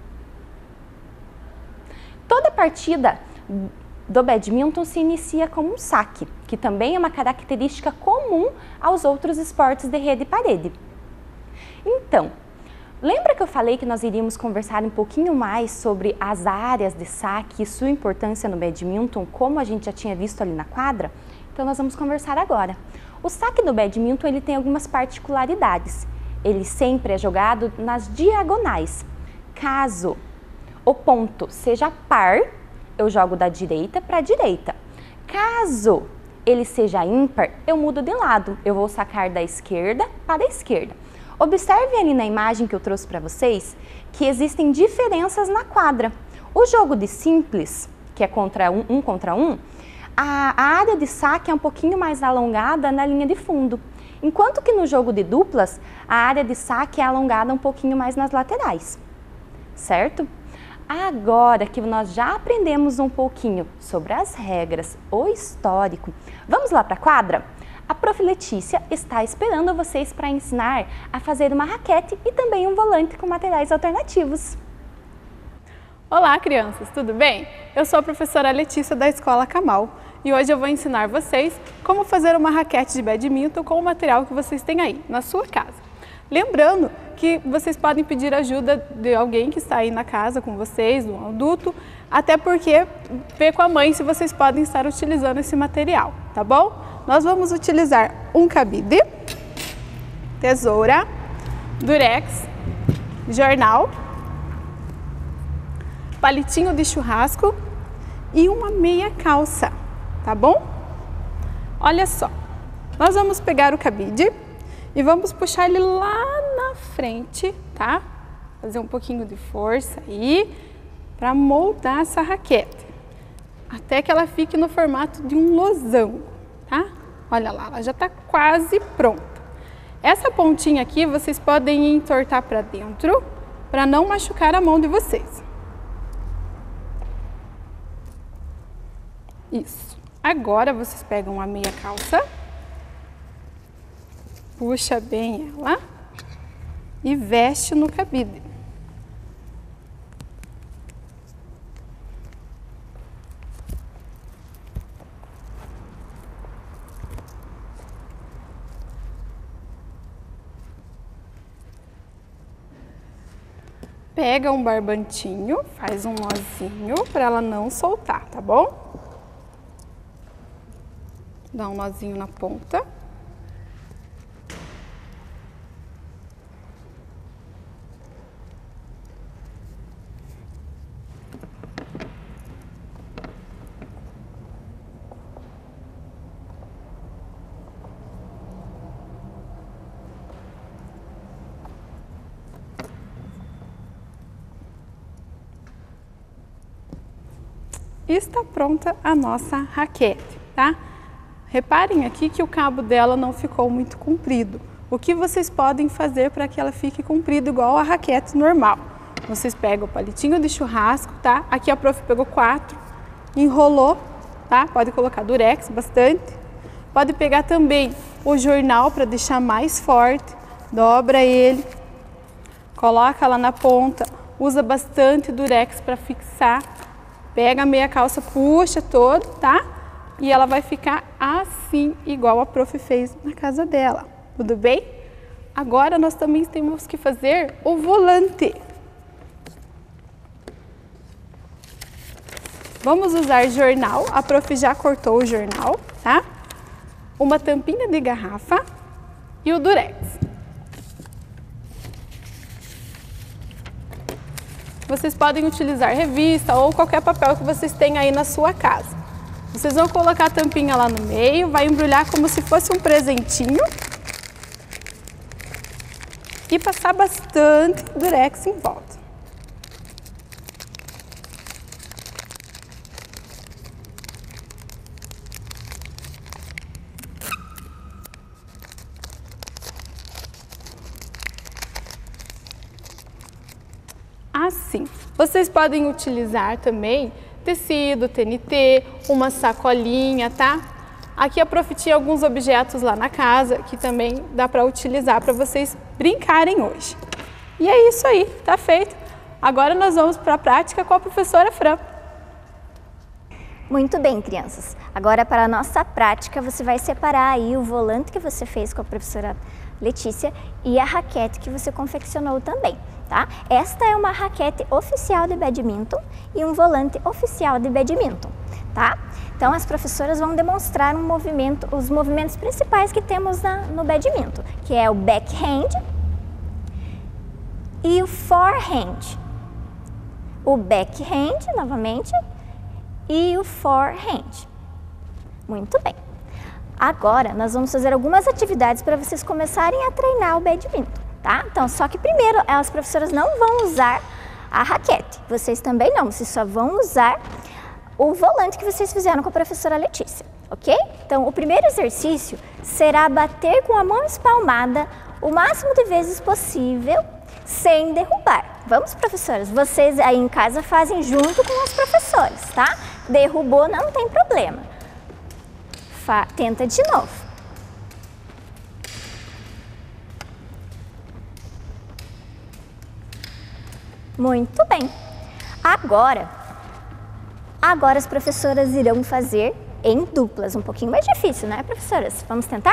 Toda partida do badminton se inicia com um saque, que também é uma característica comum aos outros esportes de rede e parede. Então, lembra que eu falei que nós iríamos conversar um pouquinho mais sobre as áreas de saque e sua importância no badminton, como a gente já tinha visto ali na quadra? Então nós vamos conversar agora. O saque do badminton ele tem algumas particularidades. Ele sempre é jogado nas diagonais. Caso o ponto seja par, eu jogo da direita para a direita. Caso ele seja ímpar, eu mudo de lado. Eu vou sacar da esquerda para a esquerda. Observe ali na imagem que eu trouxe para vocês que existem diferenças na quadra. O jogo de simples, que é um contra um, a área de saque é um pouquinho mais alongada na linha de fundo, enquanto que no jogo de duplas, a área de saque é alongada um pouquinho mais nas laterais, certo? Agora que nós já aprendemos um pouquinho sobre as regras, o histórico, vamos lá para a quadra? A Prof. Letícia está esperando vocês para ensinar a fazer uma raquete e também um volante com materiais alternativos. Olá, crianças, tudo bem? Eu sou a professora Letícia da Escola Camal e hoje eu vou ensinar vocês como fazer uma raquete de badminton com o material que vocês têm aí na sua casa. Lembrando que vocês podem pedir ajuda de alguém que está aí na casa com vocês, de um adulto, até porque ver com a mãe se vocês podem estar utilizando esse material, tá bom? Nós vamos utilizar um cabide, tesoura, durex, jornal, palitinho de churrasco e uma meia calça, tá bom? Olha só, nós vamos pegar o cabide e vamos puxar ele lá na frente, tá? Fazer um pouquinho de força aí para moldar essa raquete, até que ela fique no formato de um losango, tá? Olha lá, ela já está quase pronta. Essa pontinha aqui vocês podem entortar para dentro para não machucar a mão de vocês. Isso. Agora vocês pegam a meia calça, puxa bem ela e veste no cabide. Pega um barbantinho, faz um nozinho para ela não soltar, tá bom? Dá um nozinho na ponta. E está pronta a nossa raquete, tá? Reparem aqui que o cabo dela não ficou muito comprido. O que vocês podem fazer para que ela fique comprida igual a raquete normal? Vocês pegam o palitinho de churrasco, tá? Aqui a prof pegou 4, enrolou, tá? Pode colocar durex bastante. Pode pegar também o jornal para deixar mais forte, dobra ele, coloca lá na ponta, usa bastante durex para fixar. Pega a meia calça, puxa todo, tá? E ela vai ficar assim, igual a prof fez na casa dela, tudo bem? Agora nós também temos que fazer o volante. Vamos usar jornal, a prof já cortou o jornal, tá? Uma tampinha de garrafa e o durex. Vocês podem utilizar revista ou qualquer papel que vocês tenham aí na sua casa. Vocês vão colocar a tampinha lá no meio, vai embrulhar como se fosse um presentinho e passar bastante durex em volta. Assim, vocês podem utilizar também tecido, TNT, uma sacolinha, tá? Aqui a prof tinha alguns objetos lá na casa que também dá para utilizar para vocês brincarem hoje. E é isso aí, tá feito. Agora nós vamos para a prática com a professora Fran. Muito bem, crianças. Agora para a nossa prática, você vai separar aí o volante que você fez com a professora Letícia, e a raquete que você confeccionou também, tá? Esta é uma raquete oficial de badminton e um volante oficial de badminton, tá? Então as professoras vão demonstrar os movimentos principais que temos no badminton, que é o backhand e o forehand. O backhand, novamente, e o forehand. Muito bem. Agora, nós vamos fazer algumas atividades para vocês começarem a treinar o badminton, tá? Então, só que primeiro, as professoras não vão usar a raquete. Vocês também não, vocês só vão usar o volante que vocês fizeram com a professora Letícia, ok? Então, o primeiro exercício será bater com a mão espalmada o máximo de vezes possível, sem derrubar. Vamos, professoras? Vocês aí em casa fazem junto com os professores, tá? Derrubou, não tem problema. Tenta de novo. Muito bem. Agora as professoras irão fazer em duplas. Um pouquinho mais difícil, né, professoras? Vamos tentar?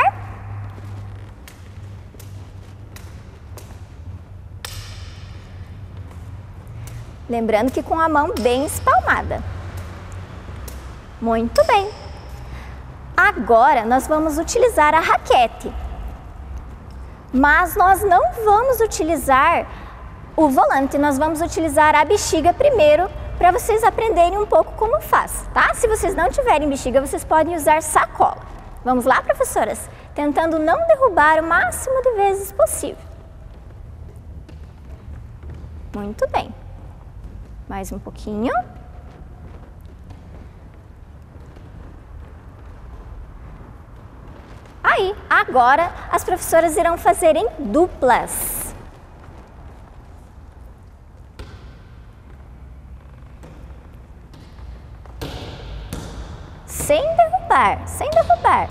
Lembrando que com a mão bem espalmada. Muito bem. Agora nós vamos utilizar a raquete, mas nós não vamos utilizar o volante, nós vamos utilizar a bexiga primeiro para vocês aprenderem um pouco como faz, tá? Se vocês não tiverem bexiga, vocês podem usar sacola. Vamos lá, professoras? Tentando não derrubar o máximo de vezes possível. Muito bem. Mais um pouquinho. Aí, agora as professoras irão fazer em duplas. Sem derrubar, sem derrubar.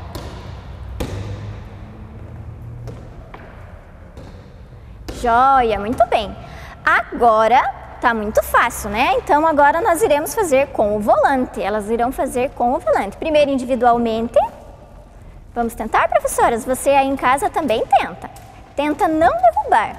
Joia, muito bem. Agora tá muito fácil, né? Então agora nós iremos fazer com o volante. Elas irão fazer com o volante. Primeiro individualmente. Vamos tentar, professoras? Você aí em casa também tenta. Tenta não derrubar.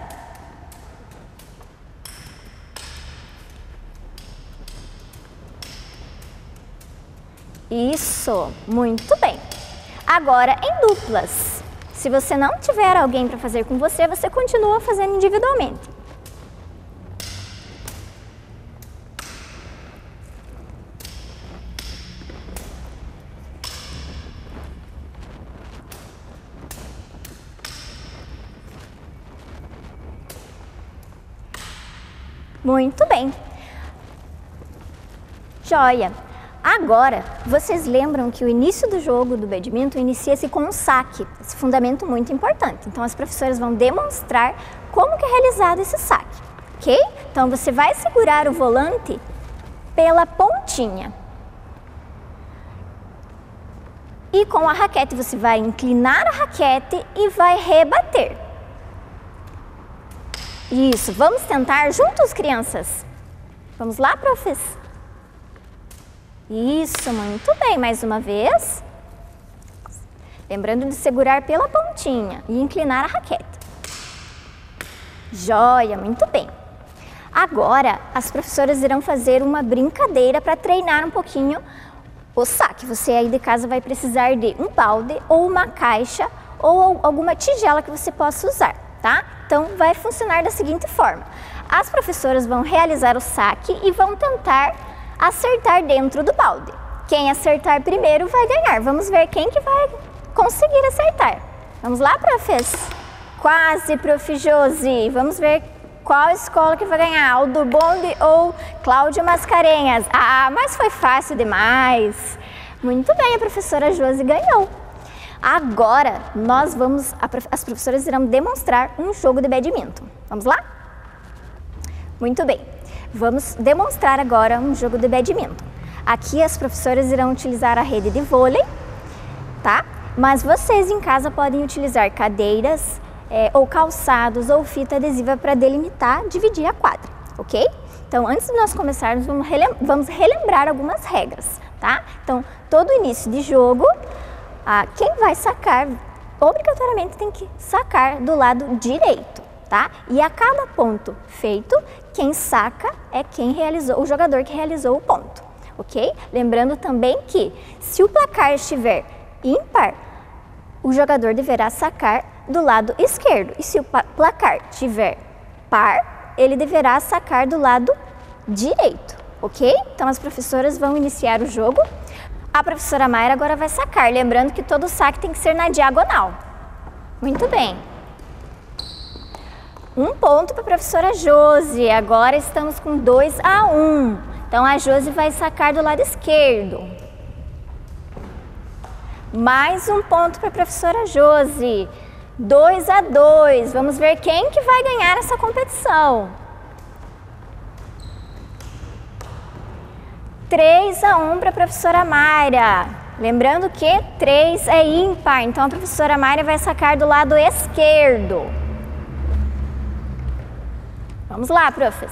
Isso, muito bem. Agora em duplas. Se você não tiver alguém para fazer com você, você continua fazendo individualmente. Muito bem. Joia. Agora, vocês lembram que o início do jogo do badminton inicia-se com um saque, esse fundamento muito importante. Então, as professoras vão demonstrar como que é realizado esse saque, ok? Então, você vai segurar o volante pela pontinha. E com a raquete, você vai inclinar a raquete e vai rebater. Isso, vamos tentar juntos, crianças? Vamos lá, profs? Isso, muito bem, mais uma vez. Lembrando de segurar pela pontinha e inclinar a raquete. Joia, muito bem. Agora, as professoras irão fazer uma brincadeira para treinar um pouquinho o saque. Você aí de casa vai precisar de um balde ou uma caixa ou alguma tigela que você possa usar, tá? Então, vai funcionar da seguinte forma. As professoras vão realizar o saque e vão tentar acertar dentro do balde. Quem acertar primeiro vai ganhar. Vamos ver quem que vai conseguir acertar. Vamos lá, profs? Quase, prof. Josi. Vamos ver qual escola que vai ganhar, Aldo Bonde ou Cláudio Mascarenhas. Ah, mas foi fácil demais. Muito bem, a professora Josi ganhou. Agora, as professoras irão demonstrar um jogo de badminton. Vamos lá? Muito bem. Vamos demonstrar agora um jogo de badminton. Aqui as professoras irão utilizar a rede de vôlei, tá? Mas vocês em casa podem utilizar cadeiras, ou calçados, ou fita adesiva para delimitar, dividir a quadra, ok? Então, antes de nós começarmos, vamos relembrar algumas regras, tá? Então, todo início de jogo, quem vai sacar obrigatoriamente tem que sacar do lado direito, tá? E a cada ponto feito, quem saca é quem realizou, o jogador que realizou o ponto, ok? Lembrando também que se o placar estiver ímpar, o jogador deverá sacar do lado esquerdo. E se o placar tiver par, ele deverá sacar do lado direito, ok? Então as professoras vão iniciar o jogo. A professora Mayra agora vai sacar, lembrando que todo saque tem que ser na diagonal. Muito bem. 1 ponto para a professora Josi, agora estamos com 2-1. Então a Josi vai sacar do lado esquerdo. Mais 1 ponto para a professora Josi. 2-2. Vamos ver quem que vai ganhar essa competição. 3-1 para a professora Mayra. Lembrando que 3 é ímpar, então a professora Mayra vai sacar do lado esquerdo. Vamos lá, profs.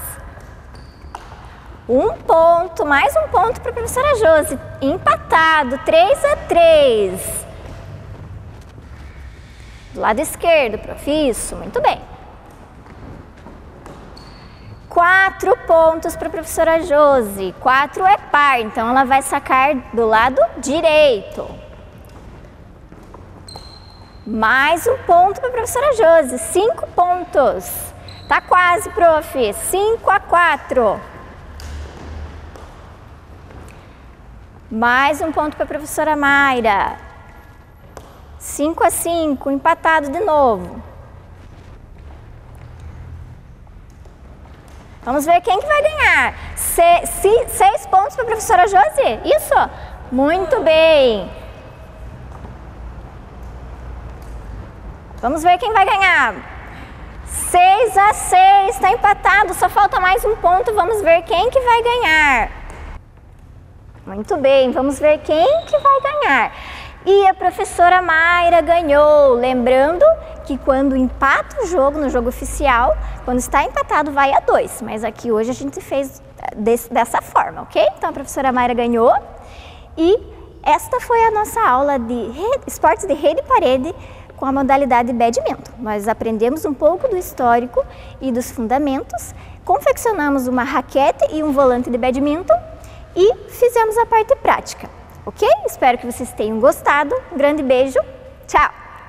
1 ponto, mais 1 ponto para a professora Josi. Empatado, 3-3. Do lado esquerdo, prof. Isso, muito bem. 4 pontos para a professora Josi. 4 é par, então ela vai sacar do lado direito. Mais 1 ponto para a professora Josi. 5 pontos. Tá quase, prof. 5-4. Mais 1 ponto para a professora Mayra. 5-5, empatado de novo. Vamos ver quem que vai ganhar. 6 pontos para a professora Josi? Isso? Muito bem. Vamos ver quem vai ganhar. 6-6, está empatado, só falta mais 1 ponto. Vamos ver quem que vai ganhar. Muito bem, vamos ver quem que vai ganhar. E a professora Mayra ganhou. Lembrando que quando empata o jogo, no jogo oficial, quando está empatado vai a 2. Mas aqui hoje a gente fez dessa forma, ok? Então a professora Mayra ganhou. E esta foi a nossa aula de esportes de rede e parede com a modalidade badminton. Nós aprendemos um pouco do histórico e dos fundamentos, confeccionamos uma raquete e um volante de badminton e fizemos a parte prática, ok? Espero que vocês tenham gostado. Um grande beijo. Tchau!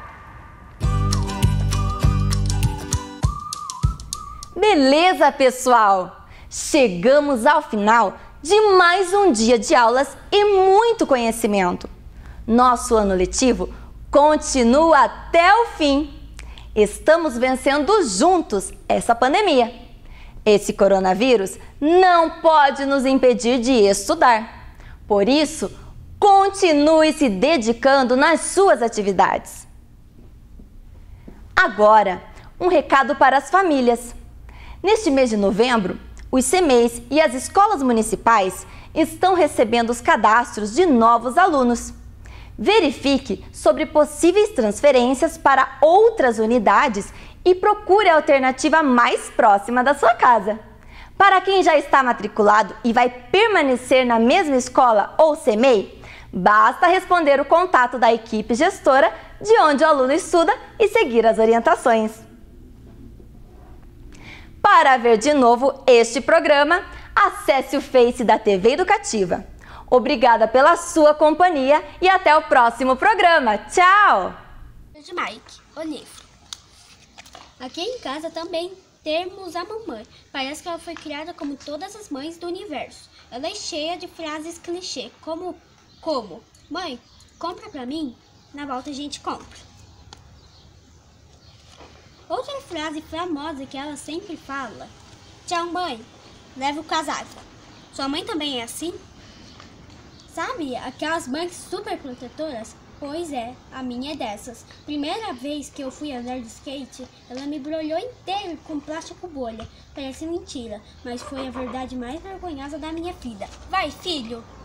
Beleza, pessoal? Chegamos ao final de mais um dia de aulas e muito conhecimento. Nosso ano letivo continua até o fim. Estamos vencendo juntos essa pandemia. Esse coronavírus não pode nos impedir de estudar. Por isso, continue se dedicando nas suas atividades. Agora, um recado para as famílias. Neste mês de novembro, os CMEIs e as escolas municipais estão recebendo os cadastros de novos alunos. Verifique sobre possíveis transferências para outras unidades e procure a alternativa mais próxima da sua casa. Para quem já está matriculado e vai permanecer na mesma escola ou CMEI, basta responder o contato da equipe gestora de onde o aluno estuda e seguir as orientações. Para ver de novo este programa, acesse o Face da TV Educativa. Obrigada pela sua companhia e até o próximo programa. Tchau! De Mike, o livro. Aqui em casa também temos a mamãe. Parece que ela foi criada como todas as mães do universo. Ela é cheia de frases clichê, como mãe, compra pra mim? Na volta a gente compra. Outra frase famosa que ela sempre fala: tchau, mãe, leva o casaco. Sua mãe também é assim? Sabe, aquelas mães super protetoras? Pois é, a minha é dessas. Primeira vez que eu fui andar de skate, ela me embrulhou inteiro com plástico bolha. Parece mentira, mas foi a verdade mais vergonhosa da minha vida. Vai, filho!